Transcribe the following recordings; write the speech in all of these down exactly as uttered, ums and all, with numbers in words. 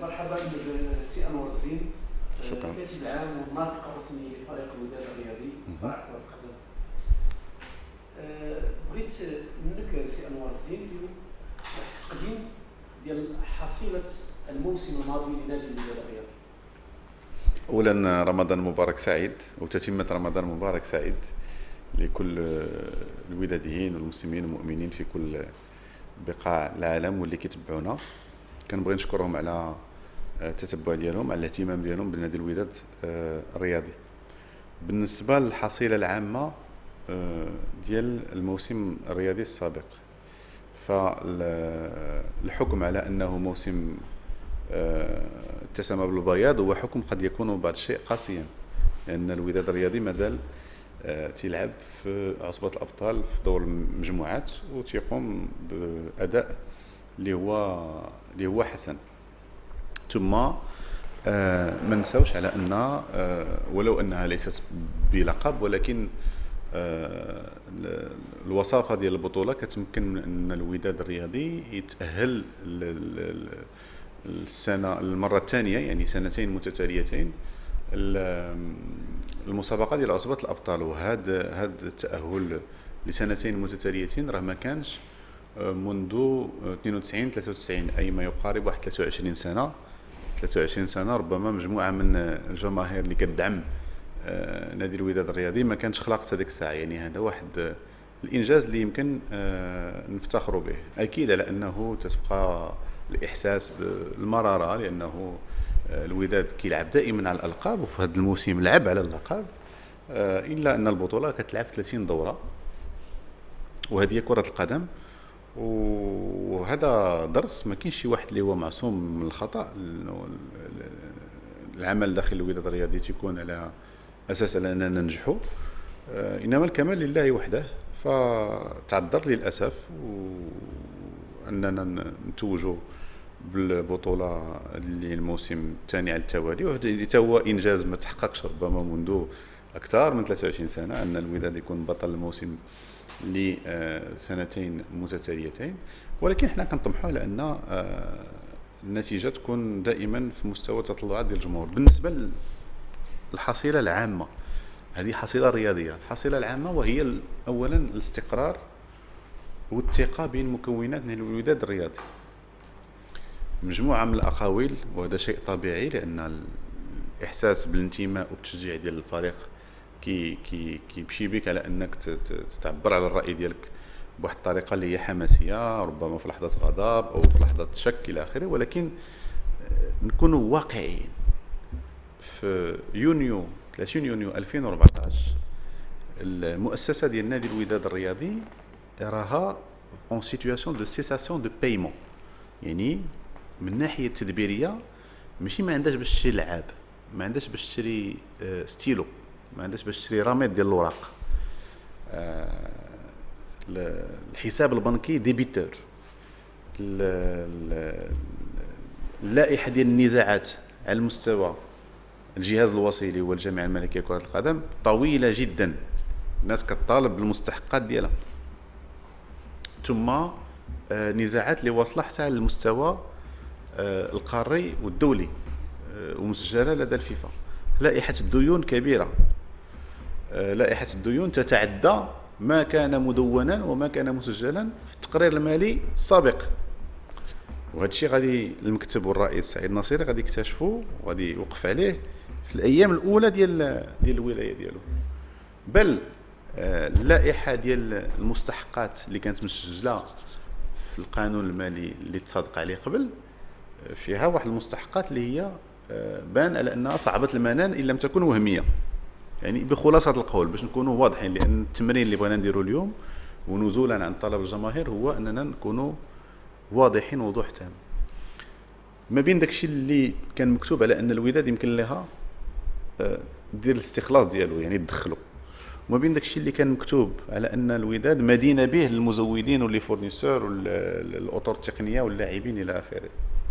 مرحبا بالسي انور الزين. شكرا. كاتب عام والناطق الرسمي لفريق الوداد الرياضي فرع كرة القدم. أه، بغيت منك سي انور الزين اليوم واحد التقديم ديال حصيلة الموسم الماضي لنادي الوداد الرياضي. اولا رمضان مبارك سعيد وتتمة رمضان مبارك سعيد لكل الوداديين والمسلمين والمؤمنين في كل بقاع العالم واللي كيتبعونا. كنبغي نشكرهم على التتبع ديالهم، على الاهتمام ديالهم بالنادي الوداد الرياضي. بالنسبه للحصيله العامه ديال الموسم الرياضي السابق، فالحكم على انه موسم اتسم بالبياض هو حكم قد يكون بعض الشيء قاسيا، لان الوداد الرياضي مازال تيلعب في عصبة الابطال في دور المجموعات وتيقوم باداء اللي هو اللي هو حسن. ثم ما نساوش على ان ولو انها ليست بلقب، ولكن الوصافه ديال البطوله كتمكن من ان الوداد الرياضي يتاهل السنه المره الثانيه، يعني سنتين متتاليتين، المسابقه ديال عصبه الابطال. وهذا هذا التاهل لسنتين متتاليتين راه ما كانش منذ اثنين وتسعين ثلاثة وتسعين، اي ما يقارب واحد ثلاثة وعشرين سنه. ثلاثة وعشرين سنه ربما مجموعه من الجماهير اللي كتدعم نادي الوداد الرياضي ما كانش خلقت هذيك الساعه. يعني هذا واحد الانجاز اللي يمكن نفتخروا به. اكيد على انه تبقى الاحساس بالمراره، لانه الوداد كيلعب دائما على الالقاب، وفي هذا الموسم لعب على اللقب، الا ان البطوله كتلعب ثلاثين دوره، وهذه كره القدم. وهذا درس، ما كاينش شي واحد اللي هو معصوم من الخطا. العمل داخل الوداد الرياضي تيكون على اساس اننا ننجحوا، انما الكمال لله وحده. فتعذر للاسف واننا نتوجوا بالبطوله اللي الموسم الثاني على التوالي، وهذا اللي هو انجاز ما تحققش ربما منذ اكثر من ثلاثة وعشرين سنه، ان الوداد يكون بطل الموسم لسنتين متتاليتين. ولكن احنا كنطمحوا على ان النتيجه تكون دائما في مستوى تطلعات ديال الجمهور. بالنسبه للحصيله العامه، هذه حصيله رياضيه. الحصيله العامه وهي اولا الاستقرار والثقه بين مكونات الوداد الرياضي. مجموعه من الاقاويل، وهذا شيء طبيعي، لان الاحساس بالانتماء والتشجيع ديال الفريق كي كي كيمشي بك على انك تعبر على الراي ديالك بواحد الطريقه اللي هي حماسيه، ربما في لحظه غضب او في لحظه شك الى اخره. ولكن نكونوا واقعيين. في يونيو ثلاثين يونيو ألفين وأربعطاش المؤسسه ديال نادي الوداد الرياضي راها اون سيتوياسيون دو سيساسيون دو بايمون. يعني من الناحيه التدبيريه ماشي ما عندهاش باش تشري لعاب، ما عندهاش باش تشري ستيلو، ما عندهاش باش تشري راميد ديال الوراق. الحساب البنكي ديبيتور. اللائحه ديال النزاعات على المستوى الجهاز الوصيلي والجمعيه الملكيه لكره القدم طويله جدا، الناس كتطالب بالمستحقات ديالها. ثم نزاعات اللي واصله حتى على المستوى القاري والدولي ومسجله لدى الفيفا. لائحه الديون كبيره، لائحه الديون تتعدى ما كان مدونا وما كان مسجلا في التقرير المالي السابق. وهذا الشيء غادي المكتب والرئيس سعيد نصيري غادي يكتشفوا وغادي يوقف عليه في الايام الاولى ديال ديال الولايه ديالو. بل اللائحه ديال المستحقات اللي كانت مسجله في القانون المالي اللي تصادق عليه قبل، فيها واحد المستحقات اللي هي بان على انها صعبه المنال ان لم تكن وهميه. يعني بخلاصه القول باش نكونوا واضحين، لان التمرين اللي بغينا نديرو اليوم ونزولا عن طلب الجماهير هو اننا نكونوا واضحين وضوح تام. ما بين داكشي اللي كان مكتوب على ان الوداد يمكن لها دير الاستخلاص ديالو، يعني تدخلوا، وما بين داكشي اللي كان مكتوب على ان الوداد مدينه به للمزودين واللي فورنيسور والاطر التقنيه واللاعبين الى اخره.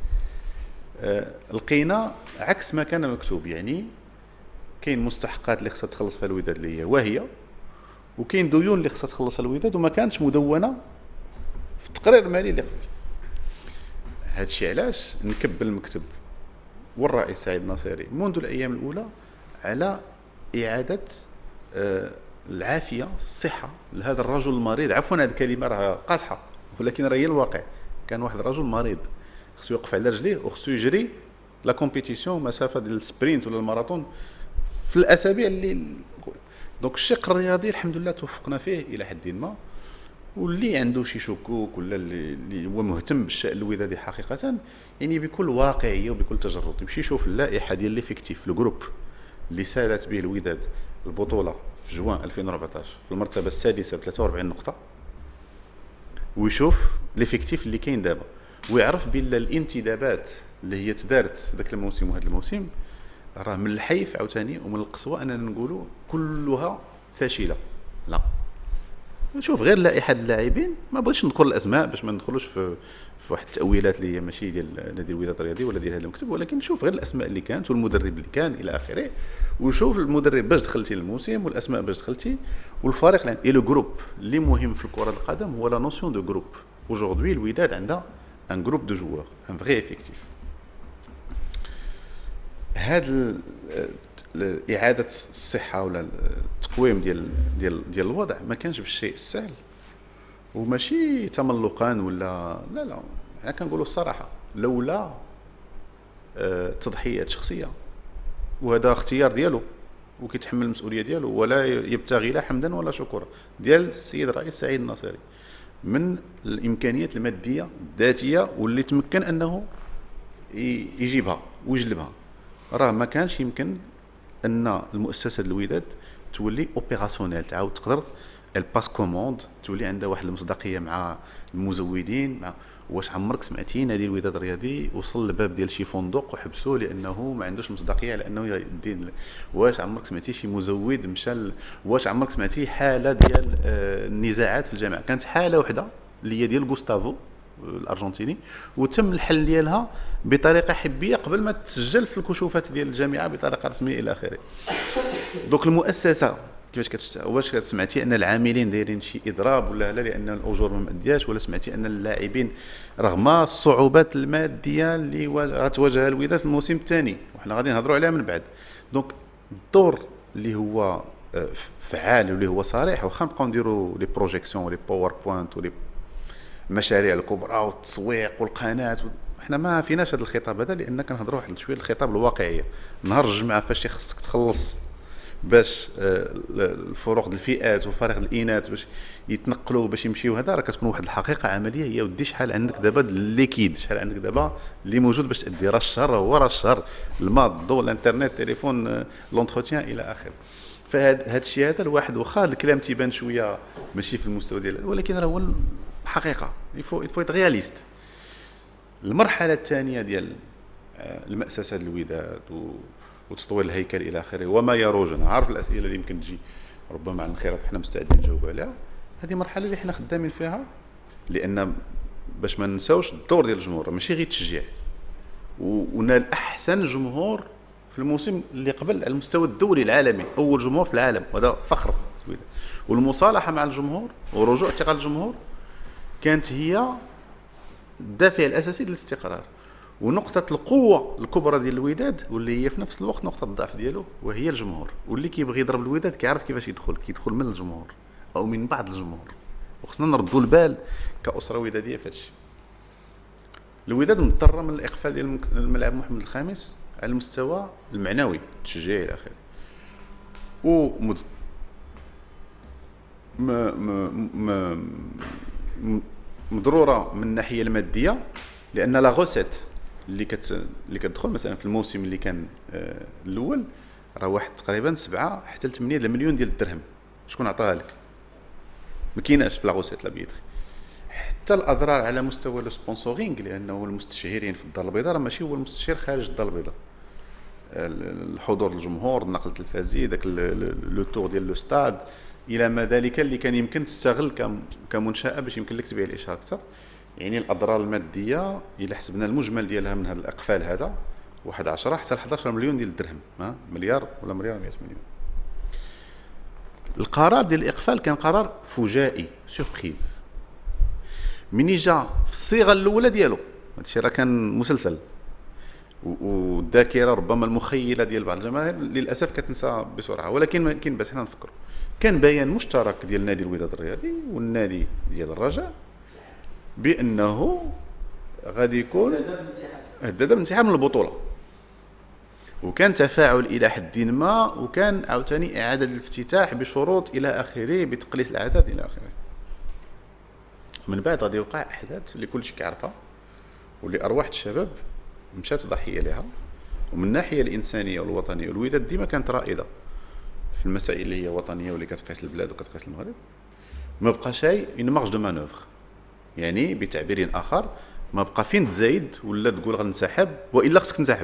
لقينا عكس ما كان مكتوب. يعني كاين مستحقات اللي خصها تخلص فيها الوداد اللي هي واهيه، وكاين ديون اللي خصها تخلصها الوداد وما كانتش مدونه في التقرير المالي اللي قبل. هادشي علاش نكب المكتب والرئيس سعيد الناصري منذ الايام الاولى على اعاده آه، العافيه الصحه لهذا الرجل المريض. عفوا هذه الكلمه راه قاصحه ولكن راه هي الواقع. كان واحد الرجل مريض خصو يوقف على رجليه وخصو يجري لا كومبيتيسيون مسافه ديال السبرينت ولا الماراثون في الاسابيع اللي. دونك الشق الرياضي الحمد لله توفقنا فيه الى حد ما. واللي عنده شي شكوك ولا اللي اللي هو مهتم بالشأن الودادي حقيقه يعني بكل واقعيه وبكل تجرد يمشي يشوف اللائحه ديال ليفيكتيف الجروب اللي سالت به الوداد البطوله في جوان ألفين وأربعطاش في المرتبه السادسه ب ثلاثة وأربعين نقطه، ويشوف ليفيكتيف اللي كاين دابا، ويعرف بان الانتدابات اللي هي تدارت في ذاك الموسم وهذا الموسم راه من الحيف عاوتاني ومن القسوه اننا نقولوا كلها فاشله. لا، نشوف غير لائحه اللاعبين، ما بغيتش نذكر الاسماء باش ما ندخلوش في في واحد التاويلات اللي هي ماشي ديال نادي الوداد الرياضي ولا ديال هذا المكتب، ولكن نشوف غير الاسماء اللي كانت والمدرب اللي كان الى اخره، وشوف المدرب باش دخلتي للموسم والاسماء باش دخلتي والفريق اللي اي لو جروب. اللي مهم في كره القدم هو لا نوسيون دو جروب. اوجوردي الوداد عندها ان جروب دو جوار ان فري افيكتيف. هاد اعاده الصحه ولا التقويم ديال ديال ديال الوضع ما كانش بالشيء السهل وماشي تملقا ولا لا لا. انا كنقولوا الصراحه لولا تضحيات شخصيه وهذا اختيار ديالو وكيتحمل المسؤوليه ديالو ولا يبتغي لا حمدا ولا شكرا ديال السيد الرئيس سعيد الناصري من الامكانيات الماديه الذاتيه واللي تمكن انه يجيبها ويجلبها، راه ما كانش يمكن ان المؤسسه الوداد تولي اوبيراسيونيل تعاود تقدر الباس كوموند تولي عندها واحد المصداقيه مع المزودين. مع واش عمرك سمعتي نادي الوداد الرياضي وصل للباب ديال شي فندق وحبسوه لانه ما عندوش مصداقيه على انه يدير؟ واش عمرك سمعتي شي مزود مشى؟ واش عمرك سمعتي حاله ديال النزاعات في الجامعه؟ كانت حاله وحده اللي هي ديال غوستافو الارجنتيني وتم الحل ديالها بطريقه حبيه قبل ما تسجل في الكشوفات ديال الجامعه بطريقه رسميه الى اخره. دوك المؤسسه كيفاش كتشتغل؟ واش سمعتي ان العاملين دايرين شي اضراب ولا لا لان الاجور ما مادياش؟ ولا سمعتي ان اللاعبين رغم الصعوبات الماديه اللي غتواجهها الوداد في الموسم الثاني وحنا غادي نهضروا عليها من بعد؟ دونك الدور اللي هو فعال واللي هو صريح، واخا نبقاو نديروا لي بروجيكسيون ولي باوربوينت ولي المشاريع الكبرى والتسويق والقناه، حنا ما فيناش هذا الخطاب هذا لان كنهضروا واحد شويه الخطاب الواقعيه. نهار الجمعه فاش خصك تخلص باش الفروق ديال الفئات وفرق الاناث باش يتنقلوا باش يمشيو، هذا راه كتكون واحد الحقيقه عمليه. هي ودي شحال عندك دابا الليكيد، شحال عندك دابا اللي موجود باش تادي؟ راه الشهر هو راه الشهر، الماء الضوء الانترنت التليفون لونتروتيان الى اخره. فهاد هاد الشيء هذا الواحد واخا الكلام تيبان شويه ماشي في المستوى ديال ولكن راه هو الحقيقه. يفو يفو رياليست. المرحله الثانيه ديال المأسسه الوداد وتطوير الهيكل الى اخره وما يروجنا، عارف الاسئله اللي يمكن تجي ربما عن خيرات حنا مستعدين نجاوب عليها. هذه مرحله اللي حنا خدامين فيها لان باش ما نساوش الدور ديال الجمهور ماشي غير تشجيع، ونال احسن جمهور في الموسم اللي قبل على المستوى الدولي العالمي، اول جمهور في العالم وهذا فخر. والمصالحه مع الجمهور ورجوع ثقه الجمهور كانت هي الدافع الاساسي للاستقرار ونقطه القوه الكبرى ديال الوداد واللي هي في نفس الوقت نقطه الضعف ديالو وهي الجمهور. واللي كيبغي يضرب الوداد كيعرف كيفاش يدخل، كيدخل من الجمهور او من بعض الجمهور، وخصنا نردوا البال كاسره وداديه في هادشي. الوداد مضطر من الاقفال ديال الملعب محمد الخامس على المستوى المعنوي التشجيعي الى اخره، و ما ما ما مضروره من الناحيه الماديه لان لا غوسيت اللي كت اللي كتدخل مثلا في الموسم اللي كان آه الاول راه واحد تقريبا سبعة حتى ل ثمانية مليون ديال الدرهم. شكون عطاها لك؟ ما كايناش في لا غوسيت لا بيتري. حتى الاضرار على مستوى لو سبونسورينغ لانه المستشهرين في الدار البيضاء راه ماشي هو المستشهر خارج الدار البيضاء، الحضور الجمهور، النقل التلفزيوني، داك لو تور ديال لو ستاد الى ما ذلك اللي كان يمكن تستغل كمنشاه باش يمكن لك تبيع الاشهار اكثر. يعني الاضرار الماديه الا حسبنا المجمل ديالها من هذا الاقفال هذا واحد عشرة حتى ل إحدى عشر مليون ديال الدرهم، ها مليار ولا مليار ومئة مليون. القرار ديال الاقفال كان قرار فجائي سوربريز مني جا في الصيغه الاولى ديالو، هادشي راه كان مسلسل. والذاكره ربما المخيله ديال بعض الجماهير للاسف كتنسى بسرعه. ولكن ما كاين باس حنا نفكروا، كان بيان مشترك ديال نادي الوداد الرياضي والنادي ديال الرجاء بانه غادي يكون هدد بالانسحاب من البطوله، وكان تفاعل الى حد ما، وكان عاوتاني اعاده الافتتاح بشروط الى اخره، بتقليص الاعداد الى اخره. من بعد غادي يوقع احداث اللي كلشي كيعرفها، واللي ارواح الشباب مشات ضحيه لها. ومن الناحيه الانسانيه والوطنيه، الوداد ديما كانت رائده في المسائل اللي هي وطنيه واللي كتقيس البلاد وكتقيس المغرب. ما بقى شيء اون مارج دو مانوفر، يعني بتعبير اخر ما بقى فين تزايد ولا تقول غنسحب، والا خصك تنسحب.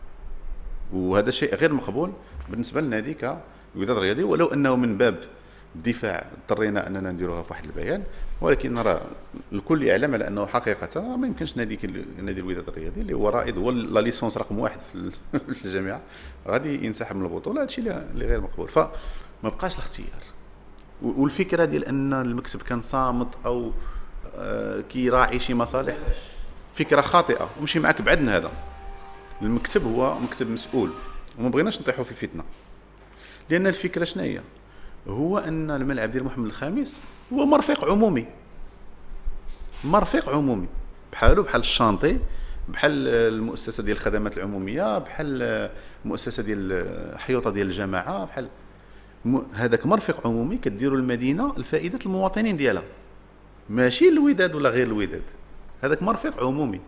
وهذا شيء غير مقبول بالنسبه للنادي كوداد الرياضي، ولو انه من باب الدفاع اضطرينا اننا نديروها في واحد البيان. ولكن نرى الكل يعلم على انه حقيقه ما يمكنش نادي نادي الوداد الرياضي اللي هو رائد، هو لا ليسونس رقم واحد في الجامعه، غادي ينسحب من البطوله. هذا الشيء اللي غير مقبول، فما بقاش الاختيار. والفكره ديال ان المكتب كان صامت او آه كيراعي شي مصالح، فكره خاطئه ومشي معك بعدنا. هذا المكتب هو مكتب مسؤول، وما بغيناش نطيحوا في الفتنه. لان الفكره شنو هي؟ هو ان الملعب ديال محمد الخامس هو مرفق عمومي، مرفق عمومي بحالو بحال الشانطي، بحال المؤسسه ديال الخدمات العموميه، بحال المؤسسه ديال حيوطه ديال الجماعه، بحال هذاك مرفق عمومي كديروا المدينه لفائده المواطنين ديالها، ماشي الوداد ولا غير الوداد. هذاك مرفق عمومي.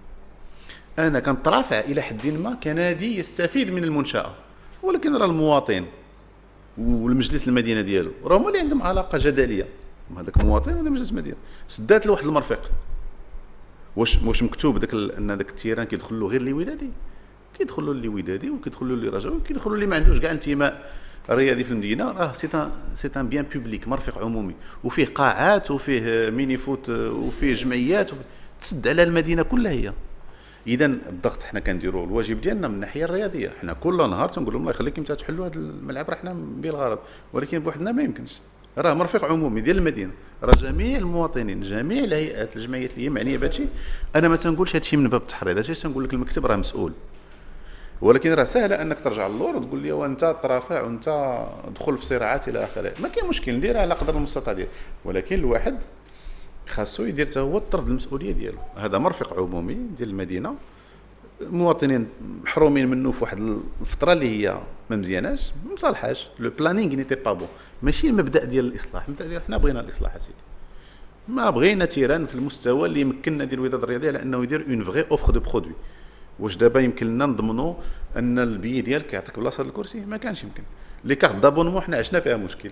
انا كنترافع الى حد ما كنادي يستفيد من المنشاه، ولكن راه المواطن والمجلس المدينه ديالو راه هما اللي عندهم علاقه جدليه. هذاك المواطن ولا مجلس المدينه سدات لواحد المرفق. واش واش مكتوب داك ان داك التيران كيدخل له غير اللي ودادي؟ كيدخل له اللي ودادي، وكيدخل له اللي رجاوي، وكيدخل له اللي ما عندوش كاع انتماء رياضي في المدينه. راه سي ان سي ان بيان بوبليك، مرفق عمومي، وفيه قاعات وفيه ميني فوت وفيه جمعيات، تسد على المدينه كلها هي. اذا الضغط حنا كنديروا الواجب ديالنا من الناحيه الرياضيه. حنا كل نهار تنقول لهم الله يخليكم حتى تحلوا هذا الملعب، راه حنا بالغرض، ولكن بوحدنا ما يمكنش. راه مرفق عمومي ديال المدينه، راه جميع المواطنين، جميع الهيئات الجمعيات اللي هي معنيه بهذا الشيء. انا ما تنقولش هذا الشيء من باب التحريض، هذا الشيء تنقول لك المكتب راه مسؤول. ولكن راه سهله انك ترجع للور وتقول لي وانت ترافع وانت دخل في صراعات الى اخره. ما كاين مشكل، نديرها على قدر المستطاع ديالي، ولكن الواحد خاصو يدير حتى هو الطرد المسؤوليه ديالو. هذا مرفق عمومي ديال المدينه، المواطنين محرومين منه في واحد الفتره اللي هي ما مزياناش، ما مصالحاش. لو بلانينغ نيتي با بون، ماشي المبدا ديال الاصلاح. المبدا ديال حنا بغينا الاصلاح اسيدي، ما بغينا تيران في المستوى اللي يمكننا ديال الوداد الرياضي على انه يدير اون فغي اوفر دو برودوي. واش دابا يمكن لنا نضمنوا ان البي ديالك يعطيك بلاصه الكرسي؟ ما كانش يمكن. لي كارت دابونمون حنا عشنا فيها مشكل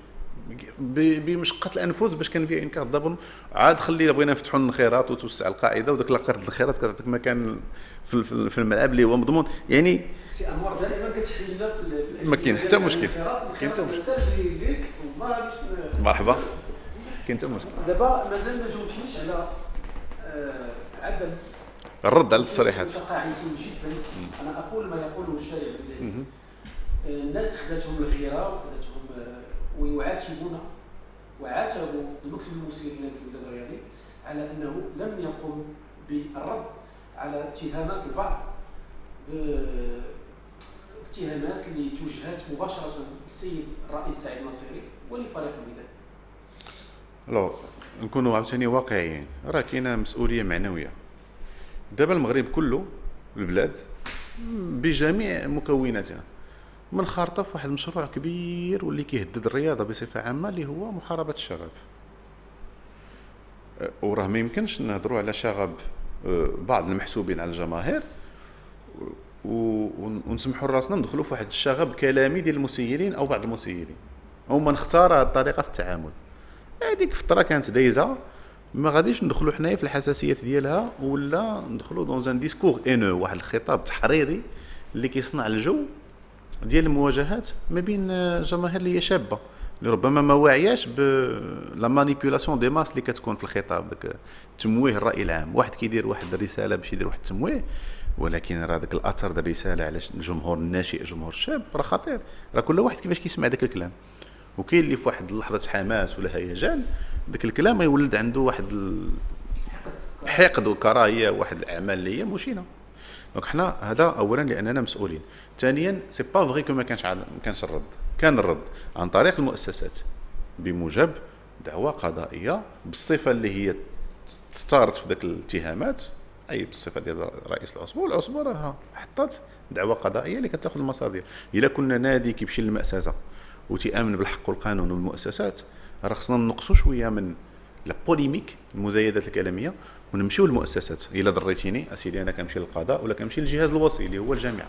بمشقه الانفس باش كنبيع اون كارت دابون. عاد خلينا بغينا نفتحوا الانخراط وتوسع القاعده، وداك لاكارت الانخراط كتعطيك مكان في, في الملعب اللي هو مضمون. يعني سي انوار دائما كتحل لنا في ما كاين حتى مشكل، كاين حتى مشكل. مرحبا، كاين حتى مشكل. دابا مازال ما جاوبتينيش على آه عدم الرد على التصريحات. متقاعسين جدا. انا اقول ما يقوله الشارع بالله. الناس خداتهم الغيره وخداتهم ويعاتبون وعاتبوا المكتب المسير للوداد الرياضي على انه لم يقم بالرد على اتهامات البعض، اتهامات اللي توجهات مباشره للسيد الرئيس سعيد النصيري ولفريق الوداد. لو نكونوا عاوتاني واقعيين، راه كاينه مسؤوليه معنويه. دابا المغرب كله، البلاد بجميع مكوناتها، منخرطه في واحد المشروع كبير واللي كيهدد الرياضه بصفه عامه، اللي هو محاربه الشغب. وراه ما يمكنش نهضروا على شغب بعض المحسوبين على الجماهير ونسمحوا لراسنا ندخلوا في واحد الشغب كلامي ديال المسيرين او بعض المسيرين. هما نختار هذه الطريقه في التعامل. هذيك فتره كانت دايزه، ما غاديش ندخلوا حنايا في الحساسيات ديالها، ولا ندخلوا دون ان ديسكور انو، واحد الخطاب تحريضي اللي كيصنع الجو ديال المواجهات ما بين الجماهير اللي هي شابه، اللي ربما ما واعياش ب لا مانيبيولاسيون دي ماس اللي كتكون في الخطاب، داك تمويه الراي العام. واحد كيدير واحد الرساله باش يدير واحد التمويه، ولكن راه داك الاثر ديال الرساله على الجمهور الناشئ، الجمهور الشاب، راه خطير. راه كل واحد كيفاش كيسمع داك الكلام، وكاين اللي في واحد لحظه حماس ولا هيجان داك الكلام يولد عنده واحد الحقد وكراهيه، واحد الاعمال اللي هي مشينه. دونك حنا هذا اولا لاننا مسؤولين. ثانيا سي با فغي كو ما كانش ما كانش الرد، كان الرد عن طريق المؤسسات بموجب دعوى قضائيه بالصفه اللي هي تثارت في ذاك الاتهامات، اي بالصفه ديال رئيس العصبه، والعصبه راه حطات دعوى قضائيه اللي كتاخذ المسار ديالها. الا كنا نادي كيمشي للمأسسه وتيامن بالحق والقانون والمؤسسات، راه خصنا نقصوا شويه من لا بوليميك المزايدات الكلاميه ونمشيو للمؤسسات. الا ضريتيني اسيدي انا كنمشي للقضاء ولا كنمشي للجهاز الوصي اللي هو الجامعه.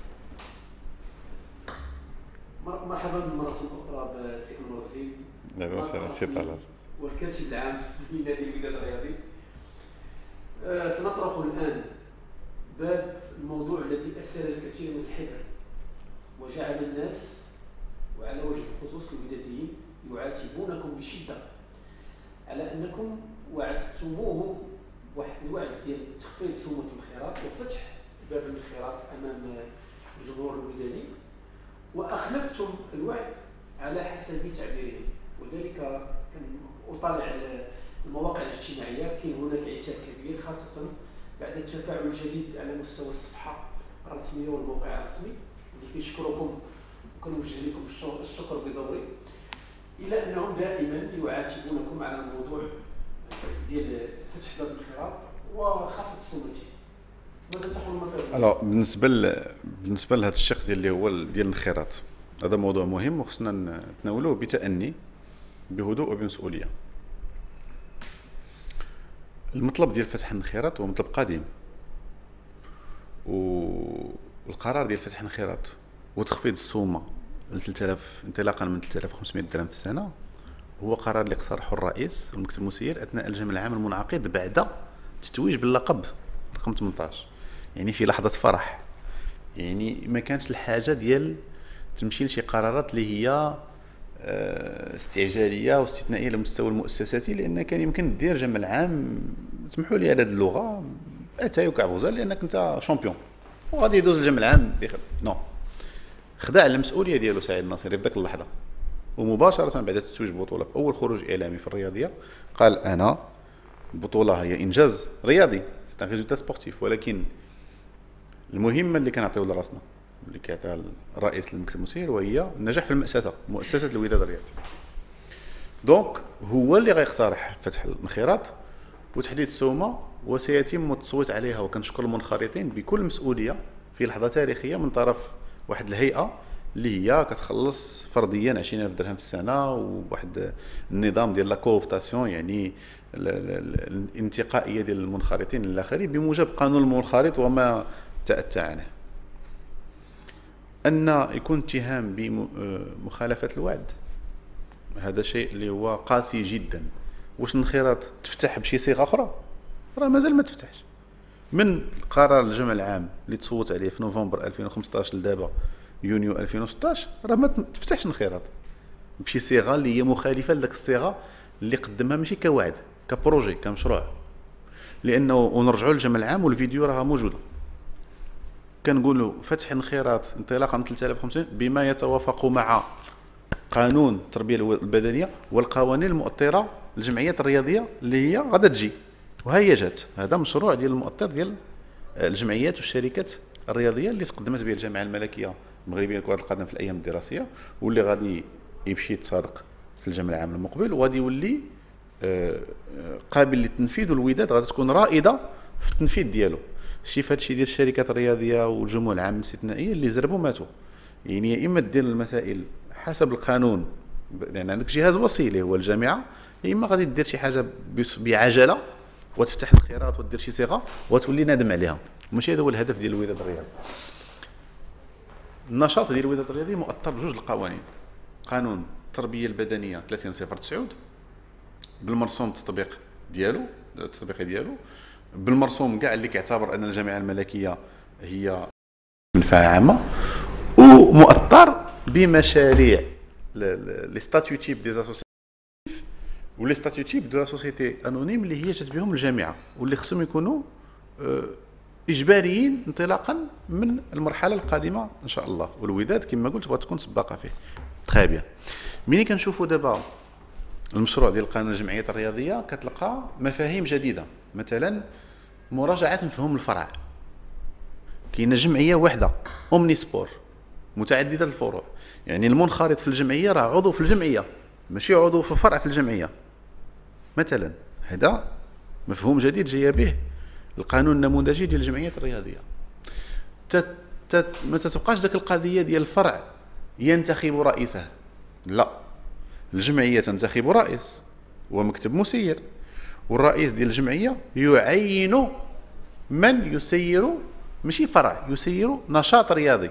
مرحبا مرة أخرى بالسي الوزير. لا وسهلا سي طلال. والكاتب العام لنادي الوداد الرياضي. أه سنطرق الآن باب الموضوع الذي أسال الكثير من الحذر وجعل الناس وعلى وجه الخصوص الوداديين يعاتبونكم بشدة على أنكم وعدتموهم بواحد الوعد ديال تخفيض سموة الانخراط وفتح باب الانخراط أمام الجمهور الودادي، وأخلفتم الوعد على حسب تعبيرهم. وذلك كان أطالع المواقع الاجتماعية، كاين هناك عتاب كبير خاصة بعد التفاعل الجديد على مستوى الصفحة الرسمية والموقع الرسمي اللي كيشكركم وكنوجه لكم الشكر بدوري، إلى أنهم دائما يعاتبونكم على الموضوع ديال فتح باب الانخراط وخفض سموته. ماذا تقول مثلا؟ الو بالنسبه ل... بالنسبه لهذا الشق ديال اللي هو ديال الانخراط، هذا موضوع مهم وخصنا نتناولوه بتأني بهدوء وبمسؤوليه. المطلب ديال فتح الانخراط هو مطلب قديم، والقرار ديال فتح الانخراط وتخفيض السومه ل ثلاثة آلاف انطلاقا من ثلاثة آلاف وخمسمائة درهم في السنه هو قرار اللي اقترحه الرئيس والمكتب المسير اثناء الجمع العام المنعقد بعد تتويج باللقب رقم ثمنطاش، يعني في لحظه فرح. يعني ما كانش الحاجه ديال تمشي لشي قرارات اللي هي استعجاليه واستثنائيه على المستوى المؤسساتي، لان كان يمكن دير جمع العام، سمحوا لي على هذه اللغه، اتاي وكعب غزال، لانك انت شامبيون وغادي يدوز الجمع العام بخير. نو، خدع المسؤوليه ديالو سعيد الناصري في ذاك اللحظه، ومباشره بعد تتويج بطوله في اول خروج اعلامي في الرياضيه قال انا البطوله هي انجاز رياضي، سي ان ريزولتا سبورتيف، ولكن المهمه اللي كنعطيو لراسنا اللي كيعطيها الرئيس للمكتب المسير وهي النجاح في المؤسسه، مؤسسه الوداد الرياضي. دونك هو اللي غيقترح فتح الانخراط وتحديد السومه، وسيتم التصويت عليها. وكنشكر المنخرطين بكل مسؤوليه في لحظه تاريخيه من طرف واحد الهيئه اللي هي كتخلص فرديا عشرين ألف درهم في السنه، وواحد النظام ديال لا كوبتاسيون، يعني الانتقائيه ديال المنخرطين الى اخره بموجب قانون المنخرط وما تاتى عنه. ان يكون اتهام بمخالفه الوعد هذا شيء اللي هو قاسي جدا. واش الانخراط تفتح بشي صيغه اخرى؟ راه مازال ما تفتحش. من قرار الجمع العام اللي تصوت عليه في نوفمبر ألفين وخمسطاش لدابا يونيو ألفين وستطاش راه ما تفتحش الانخراط بشي صيغه اللي هي مخالفه لذاك الصيغه اللي قدمها، ماشي كوعد، كبروجي، كمشروع. لانه ونرجعوا للجمع العام والفيديو راه موجوده، كنقولوا فتح انخراط انطلاقا من ثلاثة آلاف وخمسمائة بما يتوافق مع قانون التربيه البدنيه والقوانين المؤطره للجمعيات الرياضيه اللي هي غادا تجي، وهي جات. هذا مشروع ديال المؤطر ديال الجمعيات والشركات الرياضيه اللي تقدمت به الجامعه الملكيه المغربيه لكره القدم في الايام الدراسيه، واللي غادي يمشي يتصادق في الجمع العام المقبل، وغادي يولي قابل للتنفيذ، والوداد غادي تكون رائده في التنفيذ ديالو. شي فهاد الشيء ديال الشركات الرياضيه والجموع العام الاستثنائيه اللي زربوا ماتوا. يعني يا اما دير المسائل حسب القانون، لان عندك جهاز وصي اللي هو الجامعه، يا اما غادي دير شي حاجه بعجله وتفتح الخيارات ودير شي صيغه وتولي نادم عليها. ماشي هذا هو الهدف ديال الوداد الرياضي. النشاط ديال الوداد الرياضي مؤطر بجوج القوانين: قانون التربيه البدنيه ثلاثين صفر تسعود بالمرسوم التطبيق ديالو التطبيقي ديالو، بالمرسوم كاع اللي كيعتبر ان الجامعه الملكيه هي منفعه عامه، ومؤطر بمشاريع لي ستاتيو تيب دي اسوسياسيون ولي ستاتيو تيب دو لا سوسيتي انونيم اللي هي جات بهم الجامعه، واللي خصهم يكونوا اجباريين انطلاقا من المرحله القادمه ان شاء الله. والوداد كما قلت بغات تكون سباقه فيه. تري بيان. ملي كنشوفوا دابا المشروع ديال قانون الجمعيات الرياضيه كتلقى مفاهيم جديده، مثلا مراجعه مفهوم الفرع. كاينه جمعيه واحده اومني سبور متعدده الفروع، يعني المنخرط في الجمعيه راه عضو في الجمعيه ماشي عضو في فرع في الجمعيه مثلا. هذا مفهوم جديد جاي به القانون النموذجي ديال الجمعيات الرياضيه. تت تت ما تتبقاش داك القضيه ديال الفرع ينتخب رئيسه، لا، الجمعيه تنتخب رئيس ومكتب مسير، والرئيس ديال الجمعيه يعين من يسير ماشي فرع، يسير نشاط رياضي،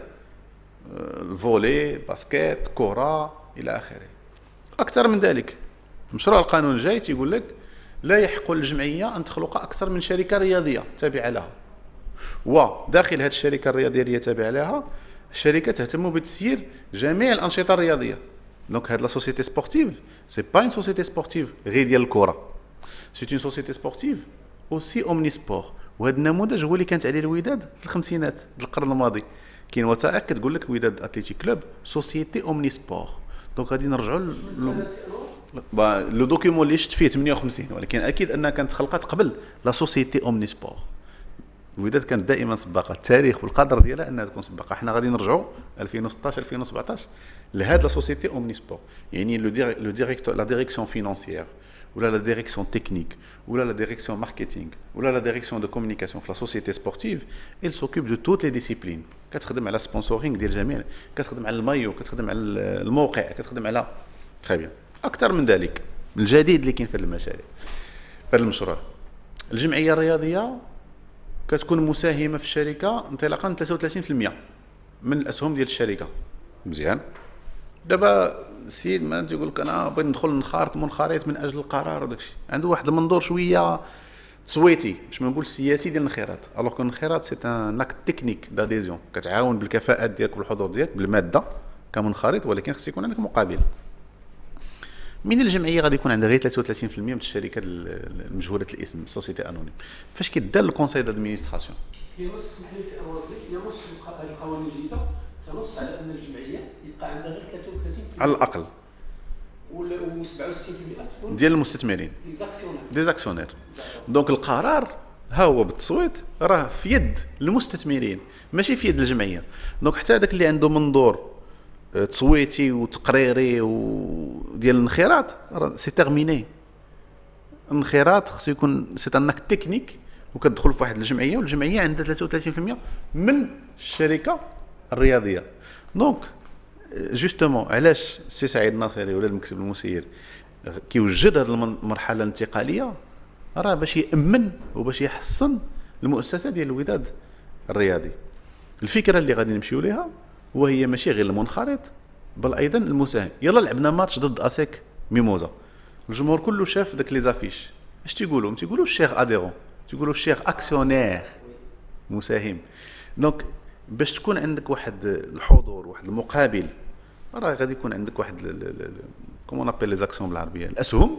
الفولي، الباسكيت، كره الى اخره. اكثر من ذلك مشروع القانون الجاي تيقول لك لا يحق للجمعيه ان تخلق اكثر من شركه رياضيه تابعه لها، وداخل هذه الشركه الرياضيه اللي تابعه لها الشركه تهتم بتسيير جميع الانشطه الرياضيه. دونك هاد لا سوسيتي سبورتيف سي با اون سوسيتي سبورتيف غير ديال الكره، سي اون سوسيتي سبورتيف اوسي اومني سبور. وهذا النموذج هو اللي كانت عليه الوداد في الخمسينات ديال القرن الماضي. كاين وثائق كتقول لك وداد اتليتيك كلوب سوسيتي اومني سبور. دونك غادي نرجعوا لو دوكيومون اللي شفت فيه ثمانية وخمسين، ولكن اكيد انها كانت خلقت قبل لا سوسيتي اومني سبور. الوداد كانت دائما سباقه، التاريخ والقدر ديالها انها تكون سباقه. حنا غادي نرجعوا ألفين وستطاش ألفين وسبعطاش لهاد لا سوسيتي اومني سبور، يعني لو لو ديريكتور لا ديريكسيون فينانسيير ولا لا ديريكسيون تكنيك ولا لا ديريكسيون ماركتينغ ولا لا ديريكسيون دو كومونيكاسيون في لا سوسيتي سبورتيف il s'occupe de toutes les disciplines. كتخدم على سبونسورينغ ديال الجميع، كتخدم على المايو، كتخدم على الموقع، كتخدم على تري بيان. اكثر من ذلك الجديد اللي كاين في هذه المشاريع في هذا المشروع، الجمعيه الرياضيه كتكون مساهمه في الشركه انطلاقا من ثلاثة وثلاثين بالمئة من الاسهم ديال الشركه. مزيان. دابا السيد ما تيقول لك انا بغيت ندخل نخارط منخرط من اجل القرار وداك الشيء، عنده واحد المنظور شويه تصويتي باش ما نقول السياسي ديال الانخراط. الوغ كو الانخراط سي ان اكت تكنيك داديزيون، كتعاون بالكفاءات ديالك والحضور ديالك بالماده كمنخرط، ولكن خص يكون عندك مقابل. من الجمعيه غادي يكون عندها غير ثلاثة وثلاثين بالمئة من الشركه المجهوله الاسم سوسيتي انونيم. فاش كيدار الكونساي دادمينستراسيون ينص سمح لي سي انوازي ينص هذه القوانين الجديده تنص على ان الجمعيه يبقى عندها غير ثلاثة وثلاثين بالمئة على الاقل و سبعة وستين بالمئة تكون ديال المستثمرين ديزاكسيونير ديزاكسيونير. دونك القرار ها هو بالتصويت راه في يد المستثمرين ماشي في يد الجمعيه. دونك حتى هذاك اللي عنده منظور تصويتي وتقريري وديال الانخراط راه سي تيرميني. الانخراط خصو يكون سي انك تكنيك وكتدخل في واحد الجمعيه، والجمعيه عندها ثلاثة وثلاثين بالمئة من الشركه الرياضيه. دونك جوستومون علاش السي سعيد الناصري ولا المكتب المسير كيوجد هذه المرحله الانتقاليه؟ راه باش يامن وباش يحسن المؤسسه ديال الوداد الرياضي. الفكره اللي غادي نمشيو ليها وهي ماشي غير المنخرط بل ايضا المساهم. يلا لعبنا ماتش ضد اسيك ميموزا، الجمهور كله شاف داك لي زافيش، اش تيقولوا؟ ما تيقولوش الشيخ اديرون، تيقولوا الشيخ اكسيونير مساهم. دونك باش تكون عندك واحد الحضور واحد المقابل راه غادي يكون عندك واحد كومون ابل لي زاكسيون بالعربيه، الاسهم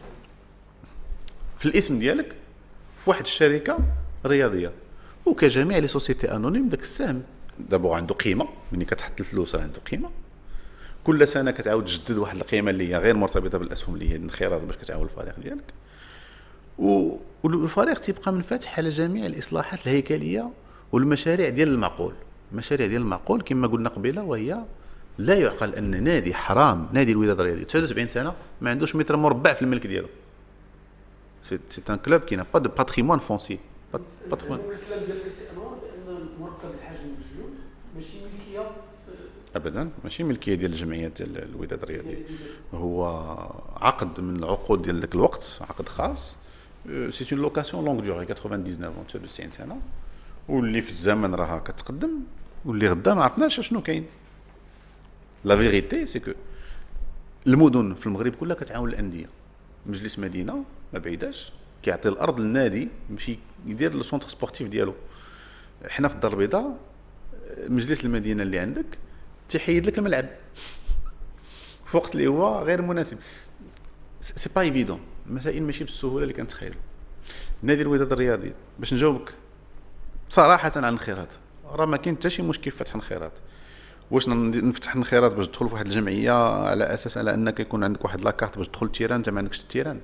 في الاسم ديالك في واحد الشركه رياضيه. وكجميع لي سوسيتي انونيم داك السهم دابا عنده قيمه، ملي كتحط الفلوس راه عنده قيمه، كل سنه كتعاود تجدد واحد القيمه اللي هي غير مرتبطه بالاسهم اللي هي الانخراط باش كتعاون الفريق ديالك. والفريق تيبقى منفتح على جميع الاصلاحات الهيكليه والمشاريع ديال المعقول. المشاريع ديال المعقول كما قلنا قبيله، وهي لا يعقل ان نادي حرام، نادي الوداد الرياضي تسعة وسبعين سنه ما عندوش متر مربع في الملك ديالو. سي سي ان كلوب كي نا با دو باتريمون فونسي. باتريمون الكلام ديالك سي انوار بان المركب الحجم المجلود ماشي ملكيه ابدا، ماشي ملكيه ديال الجمعيه ديال الوداد الرياضي، هو عقد من العقود ديال ذاك الوقت، عقد خاص. سي اون لوكاسيون لونغ دوري تسعة وتسعين تسعة وتسعين سنه، واللي في الزمن راها كتقدم واللي غدا ما عرفناش شنو كاين. لا فيغيتي سي كو المدن في المغرب كلها كتعاون الانديه. مجلس مدينه ما بعيداش كيعطي الارض للنادي باش يدير لو سونتر سبورتيف ديالو. حنا في الدار البيضاء مجلس المدينه اللي عندك تيحيد لك الملعب في وقت اللي هو غير مناسب. سي با ايفيدون، المسائل ماشي بالسهوله اللي كنتخيلوا. نادي الوداد الرياضي باش نجاوبك صراحه على الانخراط، راه ما كاين حتى شي مشكل في فتح انخراط. واش نفتح انخراط باش تدخل في واحد الجمعيه على اساس على انك يكون عندك واحد لاكارت باش تدخل التيران انت ما عندكش التيران؟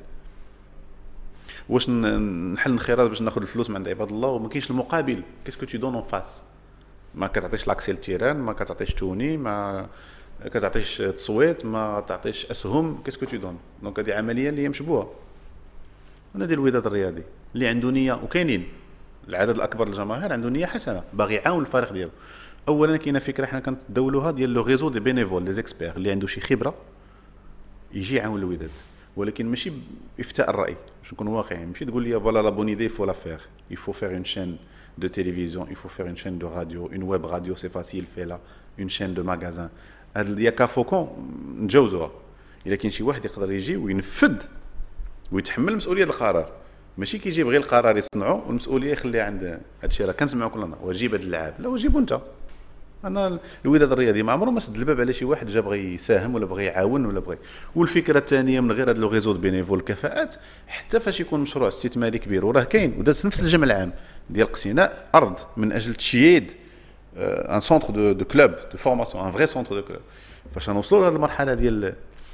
واش نحل انخراط باش ناخذ الفلوس من عند عباد الله وما كاينش المقابل؟ كيسكو تو دون اون فاس؟ ما كتعطيش لاكسي للتيران، ما كتعطيش توني، ما كتعطيش تصويت، ما تعطيش اسهم. كيسكو تو دون؟ دونك هذه عمليه اللي هي مشبوهه. انا ديال الوداد الرياضي اللي عنده نيه، وكاينين العدد الاكبر للجماهير عنده نيه حسنه باغي يعاون الفريق ديالو. اولا كاينه فكره حنا كنتداولوها ديال لو ريزو دي بينيفول لي زيكسبير اللي عنده شي خبره يجي يعاون الوداد، ولكن ماشي بافتاء الراي. باش نكون واقعي، ماشي تقول لي فوالا لا بون ايدي فو لا فير، il faut faire une chaîne de télévision, il faut faire une chaîne de radio, une web radio c'est facile, fais-la, une chaîne de magasin. هاد ياكا فوكون نتجاوزوها. الا كاين شي واحد يقدر يجي وينفذ ويتحمل مسؤوليه القرار، ماشي كيجيب غير القرار يصنعو والمسؤوليه يخليها عند هادشي. راه كنسمعوا كل نهار وجيب هاد اللعاب، لا وجيبو انت. انا الوداد الرياضي ما عمره ما سد الباب على شي واحد جا بغى يساهم ولا بغى يعاون ولا بغى. والفكره الثانيه من غير هاد لو ريزو بينيفول كفاءات، حتى فاش يكون مشروع استثماري كبير وراه كاين وداز نفس الجمع العام ديال اقتناء ارض من اجل تشييد ان سونتر دو دو كلوب دو فورماسيون، ان فري سونتر دو كلوب. فاش نوصلوا لهاد المرحله ديال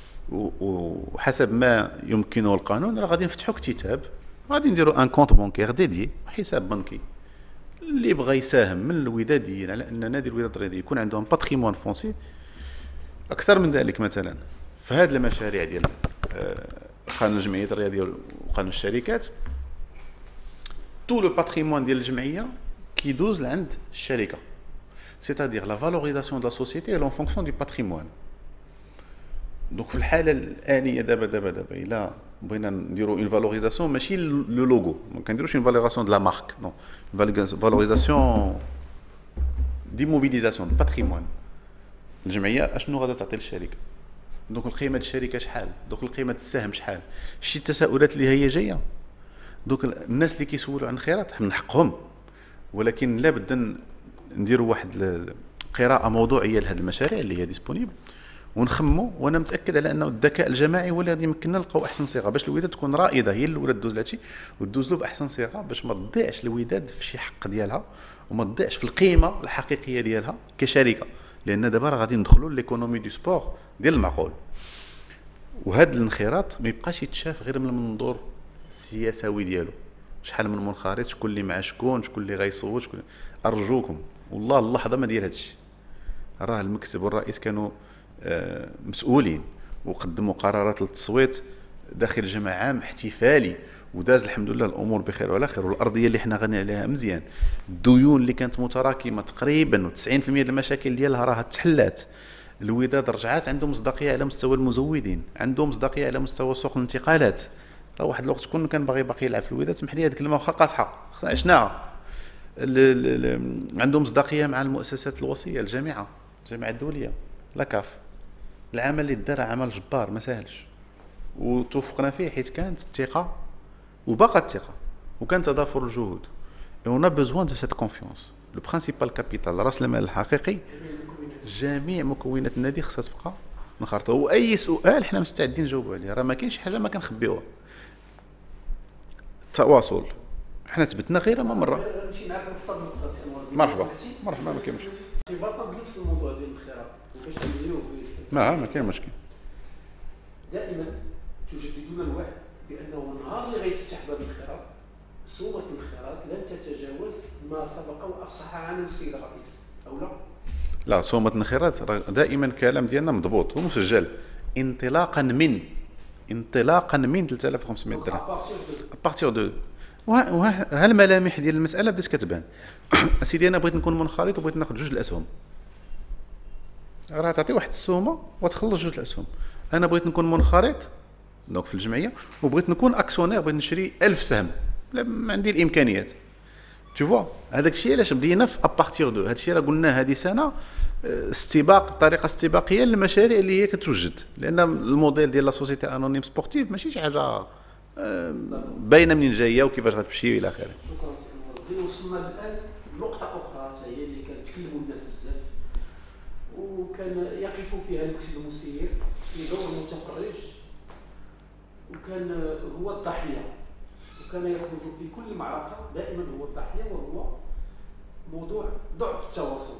وحسب ما يمكنه القانون راه غادي نفتحوا كتاب، غادي نديروا ان كونت بونكير ديدي، حساب بنكي. اللي بغى يساهم من الوداديين على ان نادي الوداد الرياضي يكون عنده ان باتريمون فونسي اكثر من ذلك، مثلا في هذه المشاريع ديال قانون الجمعيات الرياضيه وقانون الشركات، تو لو باتريمون ديال الجمعيه كيدوز لعند الشركه، سيتادير لا فالوريزاسيون دو لا سوسيتي اون فونكسيون دو باتريمون. دونك في الحاله الانيه دابا دابا دابا الا بغينا نديرو اون فالوريزاسيون ماشي لو لوغو، ما كنديروش اون فالوريزاسيون دو لا مارك، نو فالوريزاسيون دي موبيليزاسيون دو باتريمون. الجمعيه اشنو غادا تعطي للشركه؟ دونك القيمه ديال الشركه شحال؟ دونك القيمه السهم شحال؟ شي التساؤلات اللي هي جايه. دونك الناس اللي كيسولوا عن خيرات من حقهم، ولكن لا بد نديروا واحد قراءه موضوعيه لهذه المشاريع اللي هي ديسپونيبل ونخمو. وانا متاكد على انه الذكاء الجماعي هو اللي غادي يمكننا نلقاو احسن صيغه باش الوداد تكون رائده، هي الاولى تدوز لهادشي وتدوز له باحسن صيغه باش ما تضيعش الوداد في شي حق ديالها وما تضيعش في القيمه الحقيقيه ديالها كشركه. لان دابا راه غادي ندخلوا ليكونومي دو سبور ديال المعقول، وهذا الانخراط ما يبقاش يتشاف غير من المنظور السياسوي ديالو. شحال من منخرط، شكون اللي مع شكون، شكون اللي غيصوت، شكون. ارجوكم والله اللحظه ما ديال هادشي. راه المكتب والرئيس كانوا مسؤولين وقدموا قرارات للتصويت داخل جمع عام احتفالي وداز الحمد لله الامور بخير وعلى خير. والارضيه اللي حنا غني عليها مزيان، الديون اللي كانت متراكمه تقريبا وتسعين في المية ديال المشاكل ديالها راها تحلات. الوداد رجعات عنده مصداقيه على مستوى المزودين، عنده مصداقيه على مستوى سوق الانتقالات. راه واحد الوقت كون كان باغي باقي يلعب في الوداد، سمح لي هذه الكلمه واخا قاصحه عشناها، عنده مصداقيه مع المؤسسات الوصيه، الجامعه الجامعه الدوليه لاكاف. العمل اللي دار عمل جبار ما ساهلش وتوفقنا فيه حيت كانت الثقه وبقى الثقه وكان تضافر الجهود. اون بيزوان دو سيت كونفيونس. لو برينسيبال كابيتال راس المال الحقيقي، جميع مكونات النادي خصها تبقى منخرطه. واي سؤال حنا مستعدين نجاوبوا عليه، راه ما كاينش حاجه ما كنخبيوها. التواصل حنا تبتنا غير ما مره. مرحبا مرحبا ما كاينش ارتباطا بنفس الموضوع ديال الخيرات وكاش نديروا ما ما كاين مشكل. دائما تجددون الوعي بانه النهار اللي غيتفتح باب الخيرات، سومه الخيرات لن تتجاوز ما سبق وافصح عنه السيد الرئيس، او لا؟ لا، سومه الخيرات دائما الكلام ديالنا مضبوط ومسجل. انطلاقا من انطلاقا من ثلاثة آلاف وخمسمائة درهم ابارتيغ دو وها الملامح ديال المساله بدات كتبان. سيدي انا بغيت نكون منخرط وبغيت ناخذ جوج الاسهم، راه تعطي واحد السومه وتخلص جوج الاسهم. انا بغيت نكون منخرط دونك في الجمعيه وبغيت نكون اكسيونير، بغيت نشري ألف سهم، لا ما عندي الامكانيات. تو فوا هذاك الشيء علاش بدينا في ابارتيغ دو هذا الشيء راه قلنا هذه سنه استباق، طريقه استباقيه للمشاريع اللي هي كتوجد، لان الموديل ديال لا سوسيتي انونيم سبورتيف ماشي شي حاجه باينه منين جايه وكيفاش غتمشي الى اخره. شكرا سي المنظم. وصلنا الان نقطه اخرى هي اللي كنتكلموا الناس بزاف وكان يقف فيها المكتب المسير في دور المتفرج، وكان هو الضحيه، وكان يخرج في كل معركه دائما هو الضحيه، وهو موضوع ضعف التواصل.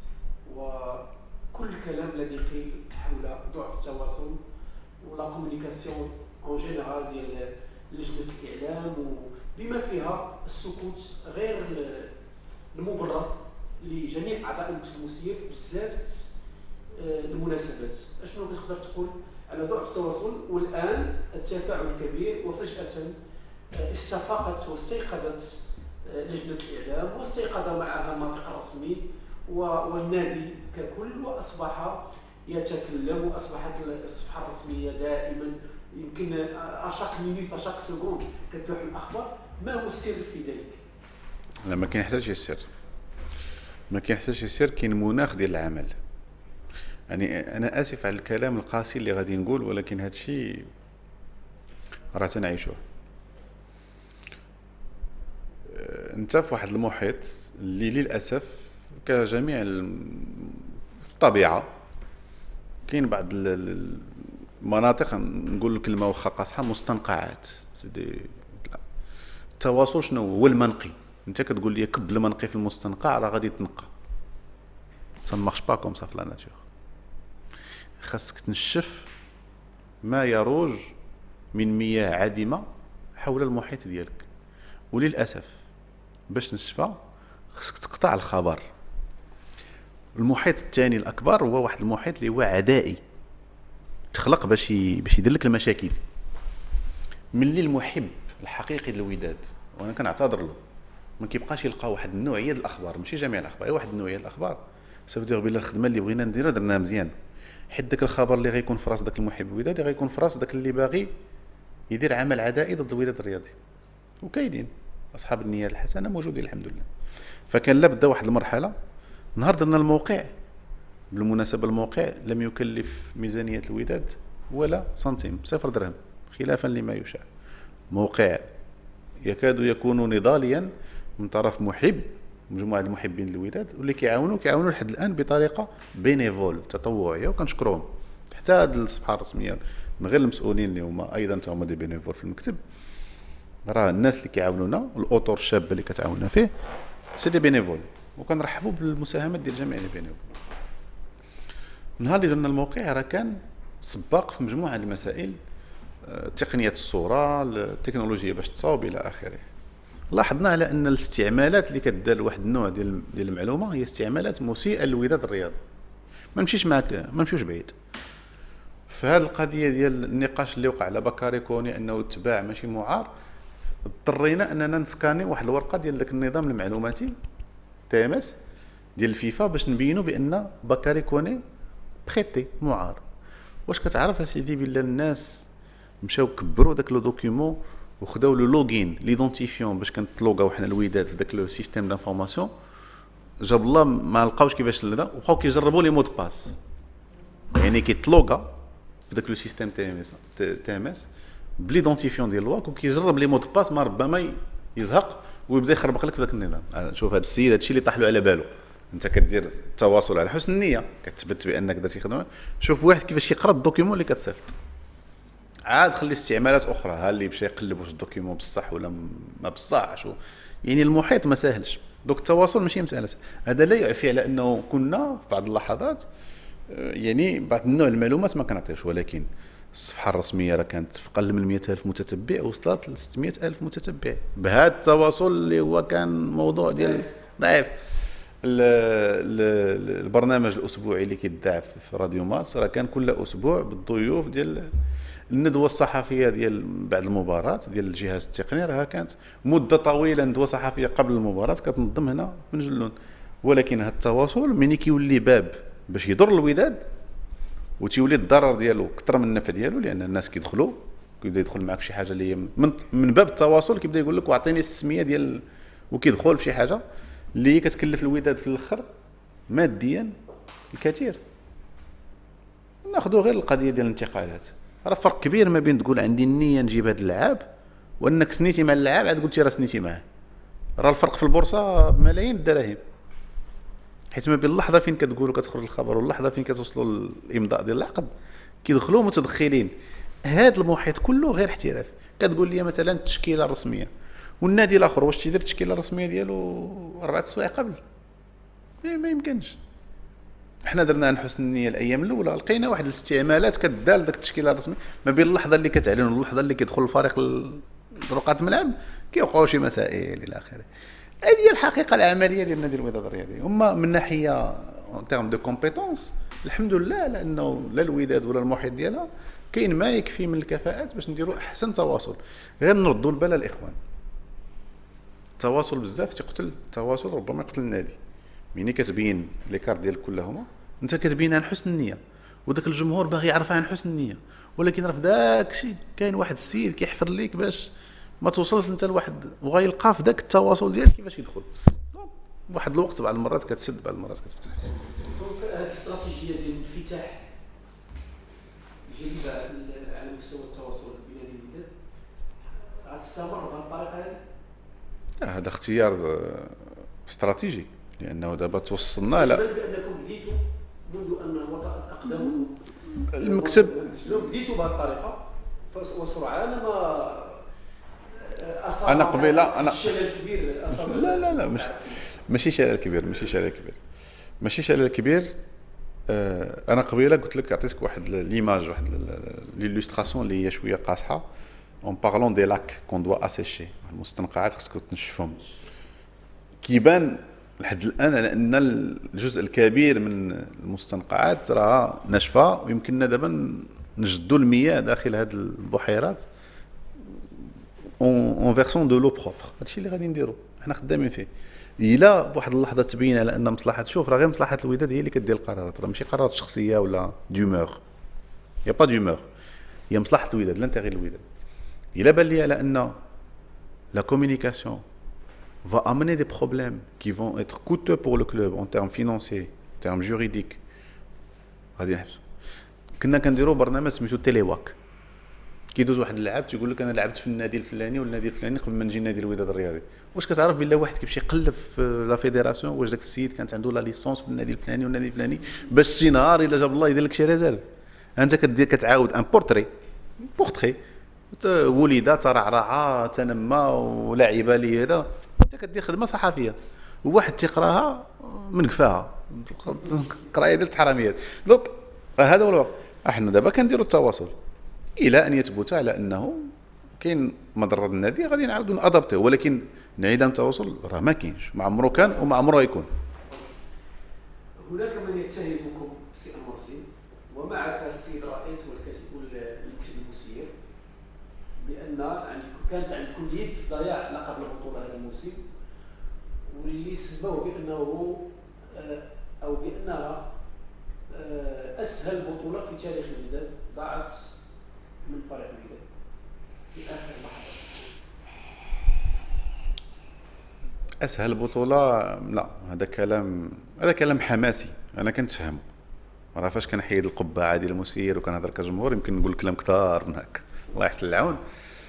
وكل الكلام الذي قيل حول ضعف التواصل ولا كومونيكاسيون اون جينيرال ديال لجنه الاعلام وبما فيها السكوت غير المبرر لجميع اعضاء المكتب المسير في بزاف المناسبات. اشنو تقدر تقول على ضعف التواصل والان التفاعل الكبير وفجاه استفاقت واستيقظت لجنه الاعلام واستيقظ معها الناطق الرسمي والنادي ككل واصبح يتكلم واصبحت الصفحه الرسميه دائما يمكن اشاك مينيت اشاك سكوند كتوح الاخبار. ما هو السر في ذلك؟ لا ما كاين حتى شي سر، ما كاين حتى شي سر، كاين مناخ ديال العمل. يعني انا اسف على الكلام القاسي اللي غادي نقول، ولكن هذا الشيء راه تنعيشوه. انت في واحد المحيط اللي للاسف كجميع في الطبيعه كاين بعض المناطق، نقول الكلمه واخا قاصحه، مستنقعات. سيدي التواصل شنو هو؟ المنقي. انت كتقول لي كب المنقي في المستنقع راه غادي يتنقى. سا مارش با كوم سا في لا ناتور. خاصك تنشف ما يروج من مياه عادمه حول المحيط ديالك، وللاسف باش تنشفها خاصك تقطع الخبر. المحيط الثاني الاكبر هو واحد المحيط اللي هو عدائي، تخلق باش باش يدير لك المشاكل. ملي المحب الحقيقي للوداد، وانا كنعتذر له، ما كيبقاش يلقى واحد النوعيه ديال الاخبار، ماشي جميع الاخبار، واحد النوعيه ديال الاخبار سوف دير بلا الخدمه اللي بغينا نديرها درناها مزيان. حيت داك الخبر اللي غيكون في راس داك المحب الودادي غيكون في راس داك اللي باغي يدير عمل عدائي ضد الوداد الرياضي، وكاينين اصحاب النيات الحسنه موجودين الحمد لله. فكان لابد واحد المرحله. نهار درنا الموقع، بالمناسبه الموقع لم يكلف ميزانيه الوداد ولا سنتيم، صفر درهم، خلافا لما يشاع. موقع يكاد يكون نضاليا من طرف محب، مجموعه المحبين للوداد، واللي كيعاونوا كيعاونوا لحد الان بطريقه بينيفول تطوعيه، وكنشكرهم. حتى هذه الصفحه الرسميه من غير المسؤولين اللي هما ايضا هما دي بينيفول في المكتب، راه الناس اللي كيعاونونا والاطر الشابه اللي كتعاوننا فيه سي دي بينيفول، وكنرحبوا بالمساهمات ديال جميع لي بينيفول. نهار اللي درنا الموقع راه كان سباق في مجموعه المسائل، تقنيه الصوره، التكنولوجيا باش تصاوب الى اخره. لاحظنا على ان الاستعمالات اللي كدار لواحد النوع ديال ديال المعلومه هي استعمالات مسيئه للوداد الرياضي. ما نمشيش معاك، ما نمشيوش بعيد في هذه القضيه ديال النقاش اللي وقع على بكاري كوني انه تباع ماشي معار. اضطرينا اننا نسكاني واحد الورقه ديال ذاك النظام المعلوماتي تي ام اس ديال الفيفا باش نبينوا بان بكاري كوني بريتي معار. واش كتعرف اسيدي بلا الناس مشاو كبروا داك لو دوكيومون وخداو لو لوغين ليدونتيفيون باش كنتلوغاو حنا الوداد في داك لو سيستيم دانفورماسيون، جاب الله ما لقاوش كيفاش لنا، وبقاو كيجربوا لي مود باس. يعني كيتلوغا في داك لو سيستيم تي ام اس تي ام اس بليدونتيفيون ديال الواك، وكيجرب لي مود باس، ما ربما يزهق ويبدا يخربق لك في داك النظام. شوف هذا السيد هادشي اللي طاح له على بالو. انت كدير التواصل على حسن النيه، كتثبت بانك درتي خدمه. شوف واحد كيفاش كيقرا الدوكيومون اللي كتصيفط، عاد خلي استعمالات اخرى، ها اللي مشى يقلب واش الدوكيومون بصح ولا ما بصحش. يعني المحيط ما ساهلش، دوك التواصل ماشي مساله. هذا لا يعفي على انه كنا في بعض اللحظات يعني بعض النوع المعلومات ما كنعطيوش، ولكن الصفحه الرسميه راه كانت في اقل من مئة ألف متتبع وصلت ل ستمئة ألف متتبع بهذا التواصل اللي هو كان موضوع ديال ضعيف. البرنامج الاسبوعي اللي كيتذاع في راديو مارس راه كان كل اسبوع بالضيوف ديال الندوه الصحفيه ديال بعد المباراه ديال الجهاز التقني. راه كانت مده طويله ندوه صحفيه قبل المباراه كتنظم هنا من جلون. ولكن هذا التواصل ملي كيولي باب باش يضر الوداد وتيولي الضرر ديالو اكثر من النفع ديالو، لان الناس كيدخلوا كيبدا يدخل معك شي حاجه اللي من, من باب التواصل كيبدا يقول لك واعطيني السميه ديال، وكيدخل في شي حاجه اللي كتكلف الوداد في الاخر ماديا الكثير. ناخذوا غير القضيه ديال الانتقالات، راه فرق كبير ما بين تقول عندي النيه نجيب هذا اللعاب وانك سنيتي مع اللعاب عاد قلتي راه سنيتي معاه. راه الفرق في البورصه بملايين الدراهم، حيت ما بين اللحظه فين كتقولوا كتخرج الخبر واللحظه فين كتوصلوا الامضاء ديال العقد كيدخلوا متدخلين. هذا المحيط كله غير احتراف. كتقول لي مثلا التشكيله الرسميه والنادي الاخر واش تيدير التشكيله الرسميه ديالو اربعه سوايع قبل؟ ما يمكنش. حنا درنا عن حسن النيه الايام الاولى، لقينا واحد الاستعمالات كدار داك التشكيله الرسميه ما بين اللحظه اللي كتعلن واللحظه اللي كيدخل الفريق لرقعه الملعب كيوقعوا شي مسائل الى اخره. هذه هي الحقيقه العمليه ديال نادي الوداد الرياضي. هما من ناحيه اون تيرم دو كومبيتونس الحمد لله، لانه لا الوداد ولا المحيط ديالها كاين ما يكفي من الكفاءات باش نديروا احسن تواصل. غير نردوا البال الاخوان، التواصل بزاف تيقتل، التواصل ربما يقتل النادي. ملي كتبين لي كارت ديالك كلهما انت كتبين عن حسن النيه، وداك الجمهور باغي يعرف عن حسن النيه، ولكن راه في داك الشيء كاين واحد السيد كيحفر ليك باش ما توصلش انت لواحد، وغيلقى في داك التواصل ديالك كيفاش يدخل. واحد الوقت بعض المرات كتسد، بعض المرات كتفتح. دونك هذه الاستراتيجيه ديال الانفتاح الجديده على مستوى التواصل بين نادي الوداد غتستمر بهذه الطريقه هذه؟ هذا اختيار استراتيجي، لانه دابا توصلنا لا بانكم بديتوا منذ ان الوطأت اقدامكم المكتب، بديتوا بهذه الطريقه وسرعان ما أصاب انا قبيله انا شلل كبير أصاب. لا لا لا مش ماشي شلل كبير، ماشي شلل كبير، ماشي شلل كبير. آه انا قبيله قلت لك عطيتك واحد ليماج، واحد ليلوستراسيون اللي هي شويه قاصحه اون بارلون دي لاك كون دوا اسيشي، المستنقعات خصك تنشفهم. كيبان لحد الان على ان الجزء الكبير من المستنقعات راه ناشفه، ويمكننا دابا نجدوا المياه داخل هذه البحيرات اون فيرسون دو لو بروبر. هادشي اللي غادي نديرو، حنا خدامين فيه. الا بواحد اللحظه تبين على ان مصلحه، شوف راه غير مصلحه الوداد هي اللي كدير القرارات، راه ماشي قرارات شخصيه ولا دومور، يا با دومور، هي مصلحه الوداد، لانتيغي الوداد. الا بان لي على ان لا كومونيكاسيون va amener des problèmes qui vont être coûteux pour le club en termes financiers, en termes juridiques, غادي نحبسو. كنا كنديروا برنامج سميتو تيلي واك، كيدوز واحد اللاعب تيقول لك انا لعبت في النادي الفلاني والنادي الفلاني قبل ما نجي نادي الوداد الرياضي. واش كتعرف بلا واحد كيمشي يقلب في لا فيديراسيون واش داك السيد كانت عنده لا ليسونس في النادي الفلاني والنادي الفلاني، باش شي نهار الا جاب الله يدير لك شي ريزيرف. انت كدير كتعاود ان بورتري بورتري ولد ترعرع تنمى ولاعب لي هذا، انت كدير خدمه صحفيه وواحد تيقراها من قفاها قرايه ديال الحراميات. دونك هذا هو الوقت. احنا دابا كنديروا التواصل الى ان يثبت على انه كاين مضره النادي، غادي نعاودوا نادابتيو، ولكن انعدام التواصل راه ما كاينش، ما عمره كان وما عمره غيكون. هناك من يتهمكم سي المرسي ومعك السيد الرئيس والكاتب والمكتب المسير بان عندكم كانت عندكم اليد في ضياع لقب البطوله هذا الموسم، واللي سببوا بانه او بانها اسهل بطوله في تاريخ الوداد ضاعت من فريق الوداد في اخر لحظات. اسهل بطوله؟ لا، هذا كلام، هذا كلام حماسي انا كنتفهمه. راه فاش كنحيد القبعه ديال المسير وكنهضر كجمهور يمكن نقول كلام كثار من هكا، الله يحسن العون.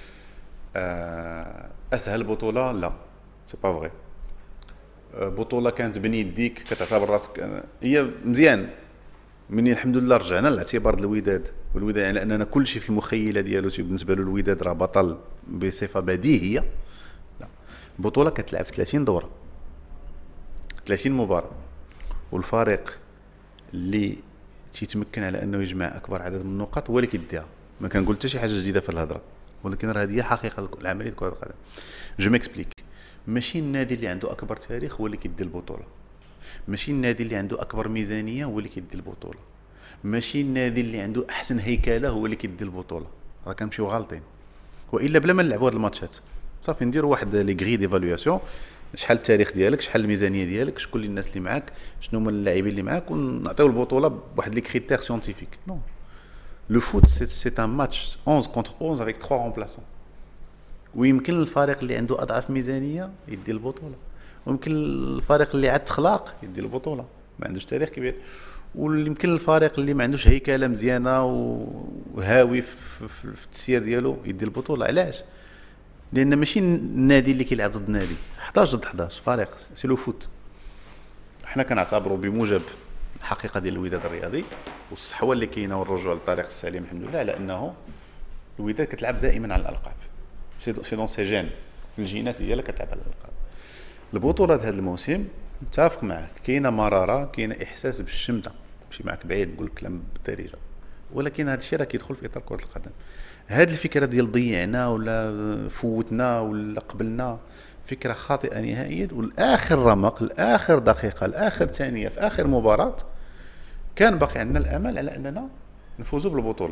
اسهل بطوله؟ لا، سي با فغي. بطوله كانت بين يديك كتعتبر راسك هي مزيان. من الحمد لله رجعنا لاعتبار الوداد، والوداد على اننا كل شيء في المخيله ديالو بالنسبه له الوداد راه بطل بصفه بديهيه. لا، البطوله كتلعب في ثلاثين دوره، ثلاثين مباراه، والفريق اللي تيتمكن على انه يجمع اكبر عدد من النقاط هو اللي كيديها. ما كنقول حتى شي حاجه جديده في الهضره، ولكن راه هذه هي حقيقه العمليه كره القدم. جو ميكسبليك. ماشي النادي اللي عنده اكبر تاريخ هو اللي كيدي البطوله، ماشي النادي اللي عنده اكبر ميزانيه هو اللي كيدي البطوله، ماشي النادي اللي عنده احسن هيكله هو اللي كيدي البطوله. راه كنمشيو غالطين، والا بلا ما نلعبوا هاد الماتشات صافي نديروا واحد لي غري ديفالواسيون، شحال التاريخ ديالك، شحال الميزانيه ديالك، شكون الناس اللي معاك، شنو هما اللاعبين اللي معاك، ونعطيو البطوله بواحد لي كريتير سيونتيفيك. نو، لو فوت سي ان ماتش احد كونتر احد افيك ثلاثة رومبلاسون، ويمكن الفريق اللي عنده اضعف ميزانيه يدي البطوله، ويمكن الفريق اللي عاد تخلاق يدي البطوله ما عندوش تاريخ كبير، ويمكن الفريق اللي ما عندوش هيكله مزيانه وهاوي في, في التسيير ديالو يدي البطوله. علاش؟ لان ماشي النادي اللي كيلعب ضد نادي، حداش ضد حداش فريق، سي لو فوت. حنا كنعتبروا بموجب الحقيقه ديال الوداد الرياضي والصحوه اللي كاينه والرجوع للطريق السليم الحمد لله على انه الوداد كتلعب دائما على الالقاب، سي دون سي جين، في الجينات ديالها كتلعب على الالقاب. البطولات هذا الموسم متفق معك، كاينه مراره، كاينه احساس بالشمته، ماشي معك بعيد نقول الكلام بالدارجه، ولكن هذا الشيء راه كيدخل في اطار كره القدم. هذه الفكره ديال ضيعنا ولا فوتنا ولا قبلنا فكره خاطئه نهائيا. والاخر رمق، الاخر دقيقه، الاخر ثانيه في اخر مباراه كان باقي عندنا الامل على اننا نفوزوا بالبطوله.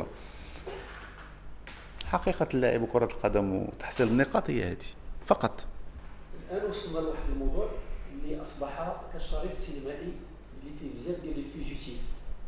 حقيقه اللعب وكره القدم وتحصيل النقاط هي هذه فقط. الان وصلنا لواحد الموضوع اللي اصبح كشريط سينمائي اللي فيه بزاف ديال لي فيجيتيف.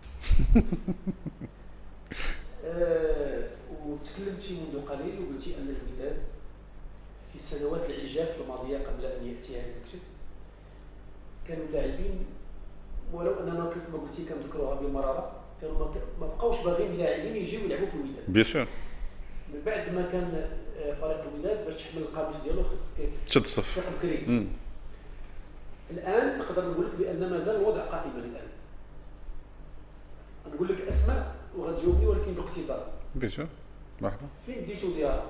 أه وتكلمتي منذ قليل وقلتي ان الوداد في السنوات العجاف الماضيه قبل ان ياتي هذا المكتب كانوا لاعبين، ولو اننا كيف ما قلتي كنذكروها بمراره، كانوا ما بقاوش باغيين اللاعبين يجيو يلعبوا في الوداد. بيان سور. من بعد ما كان فريق الوداد باش تحمل القاموس ديالو خاصك تشد الصف تفيق بكري. الان نقدر نقول لك بان مازال الوضع قائما. الان نقول لك اسماء وغتجاوبني ولكن باقتدار. بيان سور. مرحبا. فين ديتو ديالها؟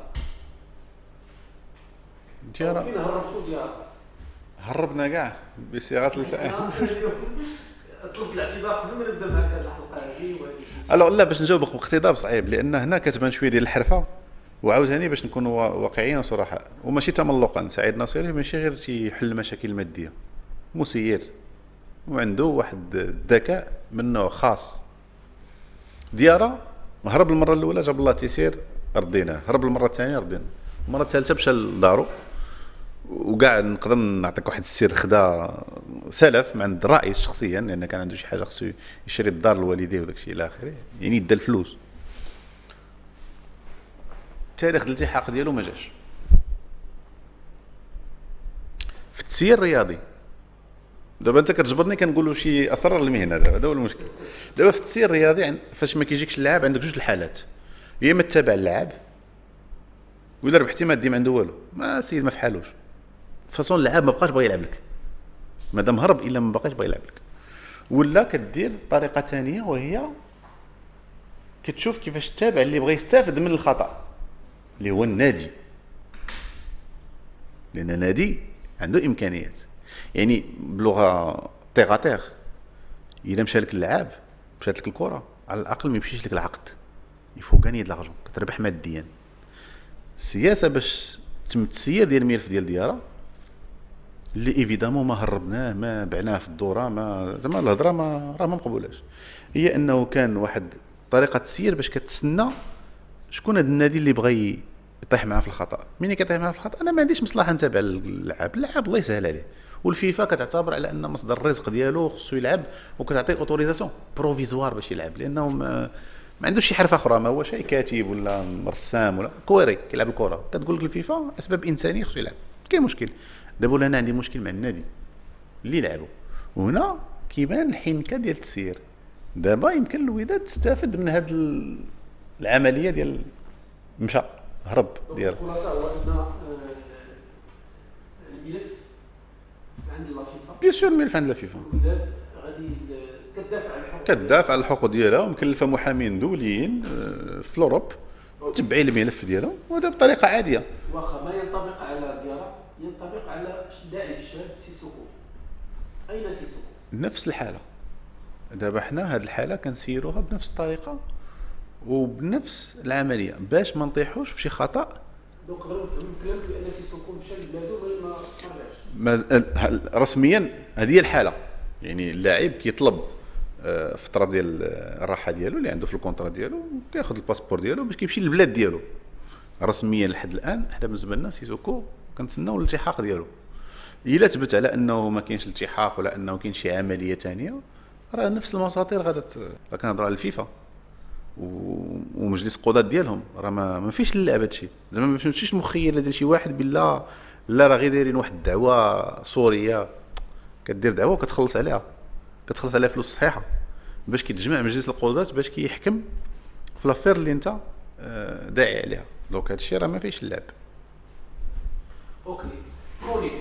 ديالها فين هربتو ديالها؟ هربنا كاع بصيغه الفعل. طلبت الاعتذار قبل ما نبدا معك هذه الحلقه هذه. الو لا، باش نجاوبك باقتضاب صعيب، لان هنا كتبان شويه ديال الحرفه. وعاوتاني باش نكونوا واقعيين وصراحه وماشي تملقا، سعيد ناصري ماشي غير تيحل المشاكل الماديه، مسير وعنده واحد الذكاء من نوع خاص. ديارة هرب المره الاولى جاب الله تيسير رضيناه، هرب المره الثانيه رضينا، المره الثالثه مشى لدارو. وكاع نقدر نعطيك واحد السر، خدا سلف من عند الرئيس شخصيا، لان كان عنده شي حاجه خصو يشري الدار لوالديه وداك الشيء الى اخره، يعني دا الفلوس. تاريخ الالتحاق ديالو ما جاش. في التسيير الرياضي دابا انت كتجبرني كنقولوا شي اسرار المهنه، دابا هذا هو المشكل. دابا في التسيير الرياضي فاش ما كيجيكش اللاعب عندك جوج الحالات، يا اما تتابع اللاعب ولا ربحتي ما دي ما عنده والو، ما سيد ما فحالوش فاصون اللاعب ما بقاش باغي يلعب لك، مادام هرب الا ما بقاش باغي يلعب لك. ولا كدير طريقه ثانيه وهي كتشوف كيفاش تتابع اللي بغى يستافد من الخطا اللي هو النادي، لان النادي عنده امكانيات. يعني بلغه تيغاتيغ، الا مشى لك اللعاب مشات لك الكره على الاقل ما يمشيش لك العقد، يفو غاني د لاجون كتربح ماديا. السياسه باش تم التسيير ديال الملف ديال ديارة اللي ايفيدامون ما هربناه ما بعناه في الدوره، ما زعما الهضره ما راه ما مقبولاش، هي انه كان واحد طريقه تسيير باش كتسنى شكون هذا النادي اللي بغى يطيح معاه في الخطا. مين كيطيح معاه في الخطا انا ما عنديش مصلحه نتابع اللعاب، اللعاب الله يسهل عليه. والفيفا كتعتبر على ان مصدر الرزق ديالو خصو يلعب، وكتعطيه اوتوريزاسيون بروفيزوار باش يلعب، لانه ما, ما عندوش شي حرفه اخرى، ما هو شي كاتب ولا رسام ولا كويري كيلعب الكره. كتقول لك الفيفا اسباب انسانيه خصو يلعب، كاين مشكل. دابا انا عندي مشكل مع النادي اللي لعبوا، وهنا كيبان الحنكه ديال التسيير. دابا يمكن الوداد تستافد من هذه العمليه ديال مشى هرب ديال. الخلاصه هو ان الملف عند لا فيفا. بيان سور الملف عند لا فيفا. الوداد غادي كتدافع على الحقوق كتدافع على الحقوق ديالها ومكلفه محامين دوليين في الاوروب تبعي الملف ديالهم، وهذا بطريقه عاديه. واخا ما ينطبق على ديارة ينطبق على اللاعب الشاب سيسوكو. اين سيسوكو؟ نفس الحاله. دابا حنا هذه الحاله كنسيروها بنفس الطريقه وبنفس العمليه باش ما نطيحوش في شي خطا. نقدروا نفهموا كلامك بان سيسوكو مشى لبلادو ما رجعش. رسميا هذه هي الحاله، يعني اللاعب كيطلب فتره ديال الراحه ديالو اللي عنده في الكونترا ديالو، كياخذ الباسبور ديالو باش كيمشي للبلاد ديالو. رسميا لحد الان حنا بالنسبه لنا سيسوكو كنتسناو الالتحاق ديالو. الا ثبت على انه ما كاينش الالتحاق ولا انه كاين شي عمليه ثانيه، راه نفس المساطير غادا. راه كنهضر على الفيفا ومجلس القضاة ديالهم، راه ما, ما فيش اللعب هادشي. زعما ما تمشيش المخيله ديال شي واحد بالله لا راه غير دايرين واحد الدعوه سوريه، كدير دعوه وكتخلص عليها، كتخلص عليها فلوس صحيحه باش كيتجمع مجلس القضاة باش كيحكم في لافير اللي انت داعي عليها. دونك هادشي راه ما فيش اللعب. اوكي. كوني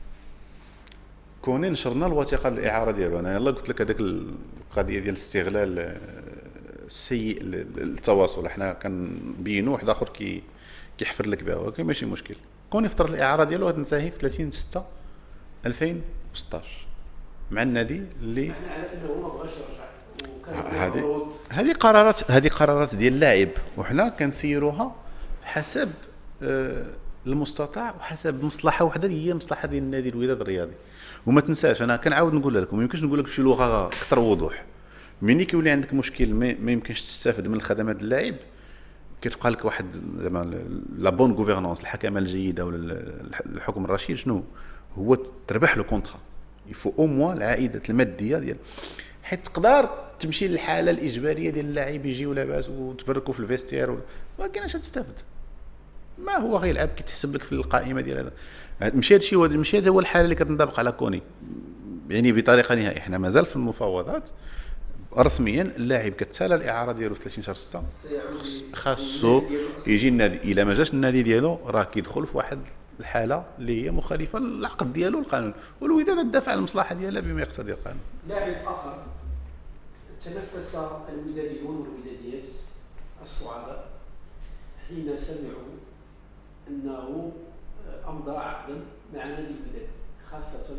كوني نشرنا الوثيقه الاعاره ديالو. انا يلاه قلت لك هذاك القضيه ديال الاستغلال السيء للتواصل، حنا كنبينوا واحد اخر كي كيحفر لك بها، ولكن ماشي مشكل. كوني فتره الاعاره ديالو غتنتهي في ثلاثين ستة ألفين وستطاش مع النادي اللي سمعنا على انه ما بغاش يرجع. هذه هذه قرارات هذه قرارات ديال اللاعب، وحنا كنسيروها حسب المستطاع وحسب مصلحه وحده اللي هي مصلحه ديال النادي الوداد الرياضي. وما تنساش انا كنعاود نقول لكم ما يمكنش نقول لك بشي لغه اكثر وضوح، ملي كيولي عندك مشكل ما يمكنش تستافد من الخدمات ديال اللاعب كتبقى لك واحد زعما لا بون غوفرنونس، الحكمه الجيده ولا الحكم الرشيد. شنو هو؟ تربح له كونطرا يفو او موان العائدات الماديه ديال، حيت تقدر تمشي للحاله الاجباريه ديال اللاعب يجيو لاباس وتبركوا في الفيستير ما كاينش تستافد. ما هو غيلعب كيتحسب لك في القائمه ديال هذا. ماشي هادشي هو ماشي هذا هو الحاله اللي كتنطبق على كوني يعني بطريقه نهائيه. احنا مازال في المفاوضات رسميا اللاعب كتسالى الاعاره ديالو في ثلاثين شهر ستة، خاصو يجي النادي. الا ما جاش النادي ديالو راه كيدخل في واحد الحاله اللي هي مخالفه للعقد ديالو القانون، والوداد تدافع على المصلحه ديالها بما يقتضي القانون. لاعب اخر تنفس الوداديون والوداديات الصعداء حين سمعوا انه امضى عقدا مع نادي الوداد، خاصه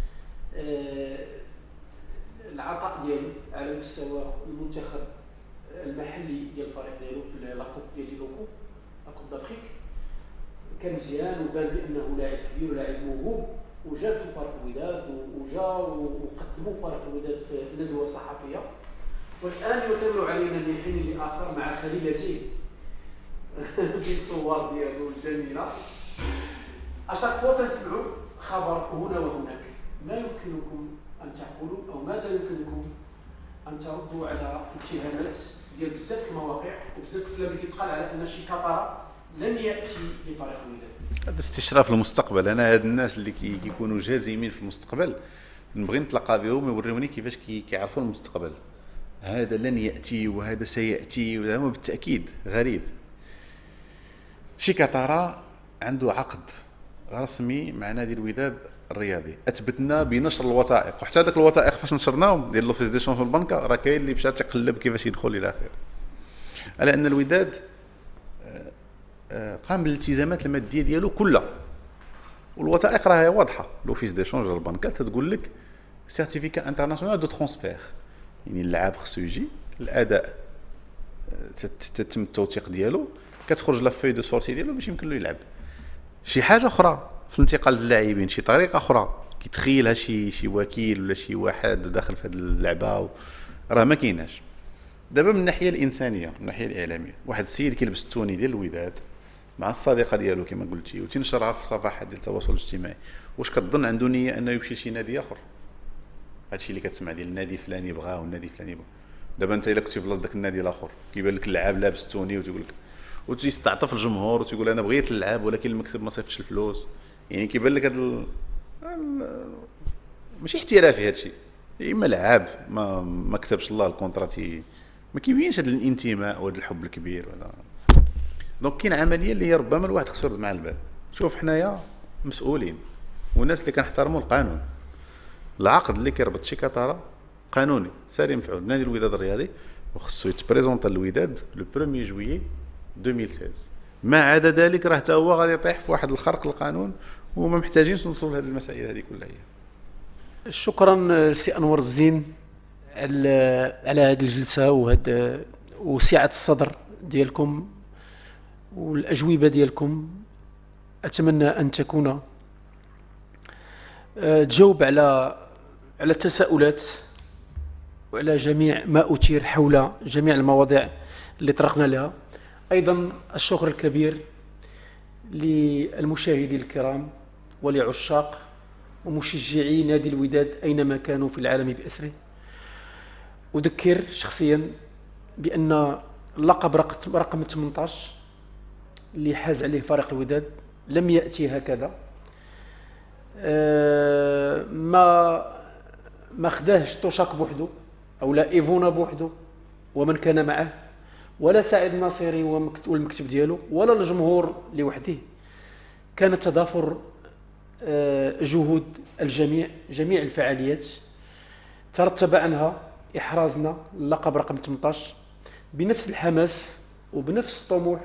العطاء ديالو على مستوى المنتخب المحلي ديال الفريق ديالو في لاكوب ديال لوكو لاكوب دافريك كان مزيان وبان بانه لاعب كبير ولاعب موهوب، وجاب في فريق الوداد وجا وقدموا فريق الوداد في ندوه صحفيه. والان يتم علينا من حين لاخر مع خليلته في الصور ديالو الجميله اشاك فوا كنسمعوا خبر هنا وهناك. ما يمكنكم ان تقولوا او ماذا يمكنكم ان تردوا على اتهامات ديال بزاف المواقع وبزاف الكلام اللي كيتقال على ان شي كطره لن ياتي لفريق الوداد؟ هذا استشراف المستقبل. انا هاد الناس اللي كي كيكونوا جازمين في المستقبل نبغي نتلاقى بهم يوريوني كيفاش كي كيعرفوا المستقبل. هذا لن ياتي وهذا سياتي، وهذا بالتاكيد غريب. شي كطره عنده عقد رسمي مع نادي الوداد الرياضي، اثبتنا بنشر الوثائق، وحتى هذاك الوثائق فاش نشرناهم ديال لوفيس دي شون في البنكه راه كاين اللي مشى تيقلب كيفاش يدخل الى اخره، على ان الوداد قام بالالتزامات الماديه ديالو كلها. والوثائق راهي واضحه، لوفيس دي شونج البنكه تقول لك سيرتيفيكا انترناسيونال دو ترونسفير، يعني اللاعب خصو يجي الاداء تتم التوثيق ديالو، كتخرج لا في دو سورتي ديالو باش يمكن له يلعب. شي حاجه اخرى في الانتقال اللاعبين، شي طريقه اخرى كيتخيلها شي شي وكيل ولا شي واحد داخل في هذه اللعبه راه ما كايناش. دابا من الناحيه الانسانيه، من الناحيه الاعلاميه، واحد السيد كيلبس التوني ديال الوداد مع الصديقه ديالو كما قلتي وتنشرها في صفحات ديال التواصل الاجتماعي، واش كتظن عنده نيه انه يمشي لشي نادي اخر؟ هادشي اللي كتسمع ديال النادي فلاني بغاه والنادي فلاني بغاه. دابا انت الا كنتي في بلاصه داك النادي الاخر كيبان لك اللاعب لابس التوني وتقول لك وتيستعطف الجمهور وتقول انا بغيت نلعب ولكن المكتب ما صيفطش الفلوس، يعني كيبان لك هذا ال... ماشي احترافي هادشي، اما لعاب ما ما كتبش الله الكونتراتي، ما كيبينش هذا الانتماء وهذا الحب الكبير وهذا. دونك كاين عمليه اللي هي ربما الواحد خصو يرد مع البال. شوف حنايا مسؤولين والناس اللي كنحترموا القانون، العقد اللي كيربط شي كطره قانوني ساري مفعول نادي الوداد الرياضي وخصو يتبريزونطا الوداد لو بروميير جويي ألفين وستة عشر. ما عدا ذلك راه حتى هو غادي يطيح في واحد الخرق للقانون وما محتاجينش نوصلوا لهذه المسائل هذه كلها. هي شكرا سي انور الزين على على هذه الجلسه وهذا وسعه الصدر ديالكم والاجوبه ديالكم. اتمنى ان تكون تجاوب على على التساؤلات وعلى جميع ما أثير حول جميع المواضيع اللي طرقنا لها. أيضا الشكر الكبير للمشاهدين الكرام ولعشاق ومشجعي نادي الوداد أينما كانوا في العالم بأسره. أذكر شخصيا بأن اللقب رقم ثمانية عشر اللي حاز عليه فريق الوداد لم يأتي هكذا، ما ما خداهش توشاك بوحدو او لا ايفونا بوحدو ومن كان معه، ولا سعيد الناصري والمكتب ديالو، ولا الجمهور لوحده. كان تضافر جهود الجميع، جميع الفعاليات ترتب عنها احرازنا اللقب رقم ثمانية عشر بنفس الحماس وبنفس الطموح.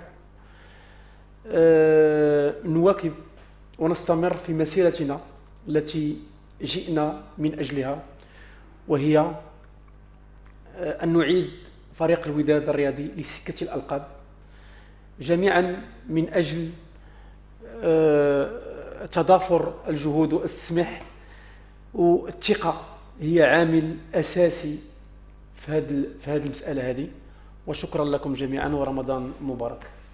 نواكب ونستمر في مسيرتنا التي جئنا من أجلها، وهي أن نعيد فريق الوداد الرياضي لسكة الألقاب جميعا من أجل آه، تضافر الجهود والسمح والثقة هي عامل أساسي في هذه في هذه المسألة هذه. وشكرا لكم جميعا ورمضان مبارك.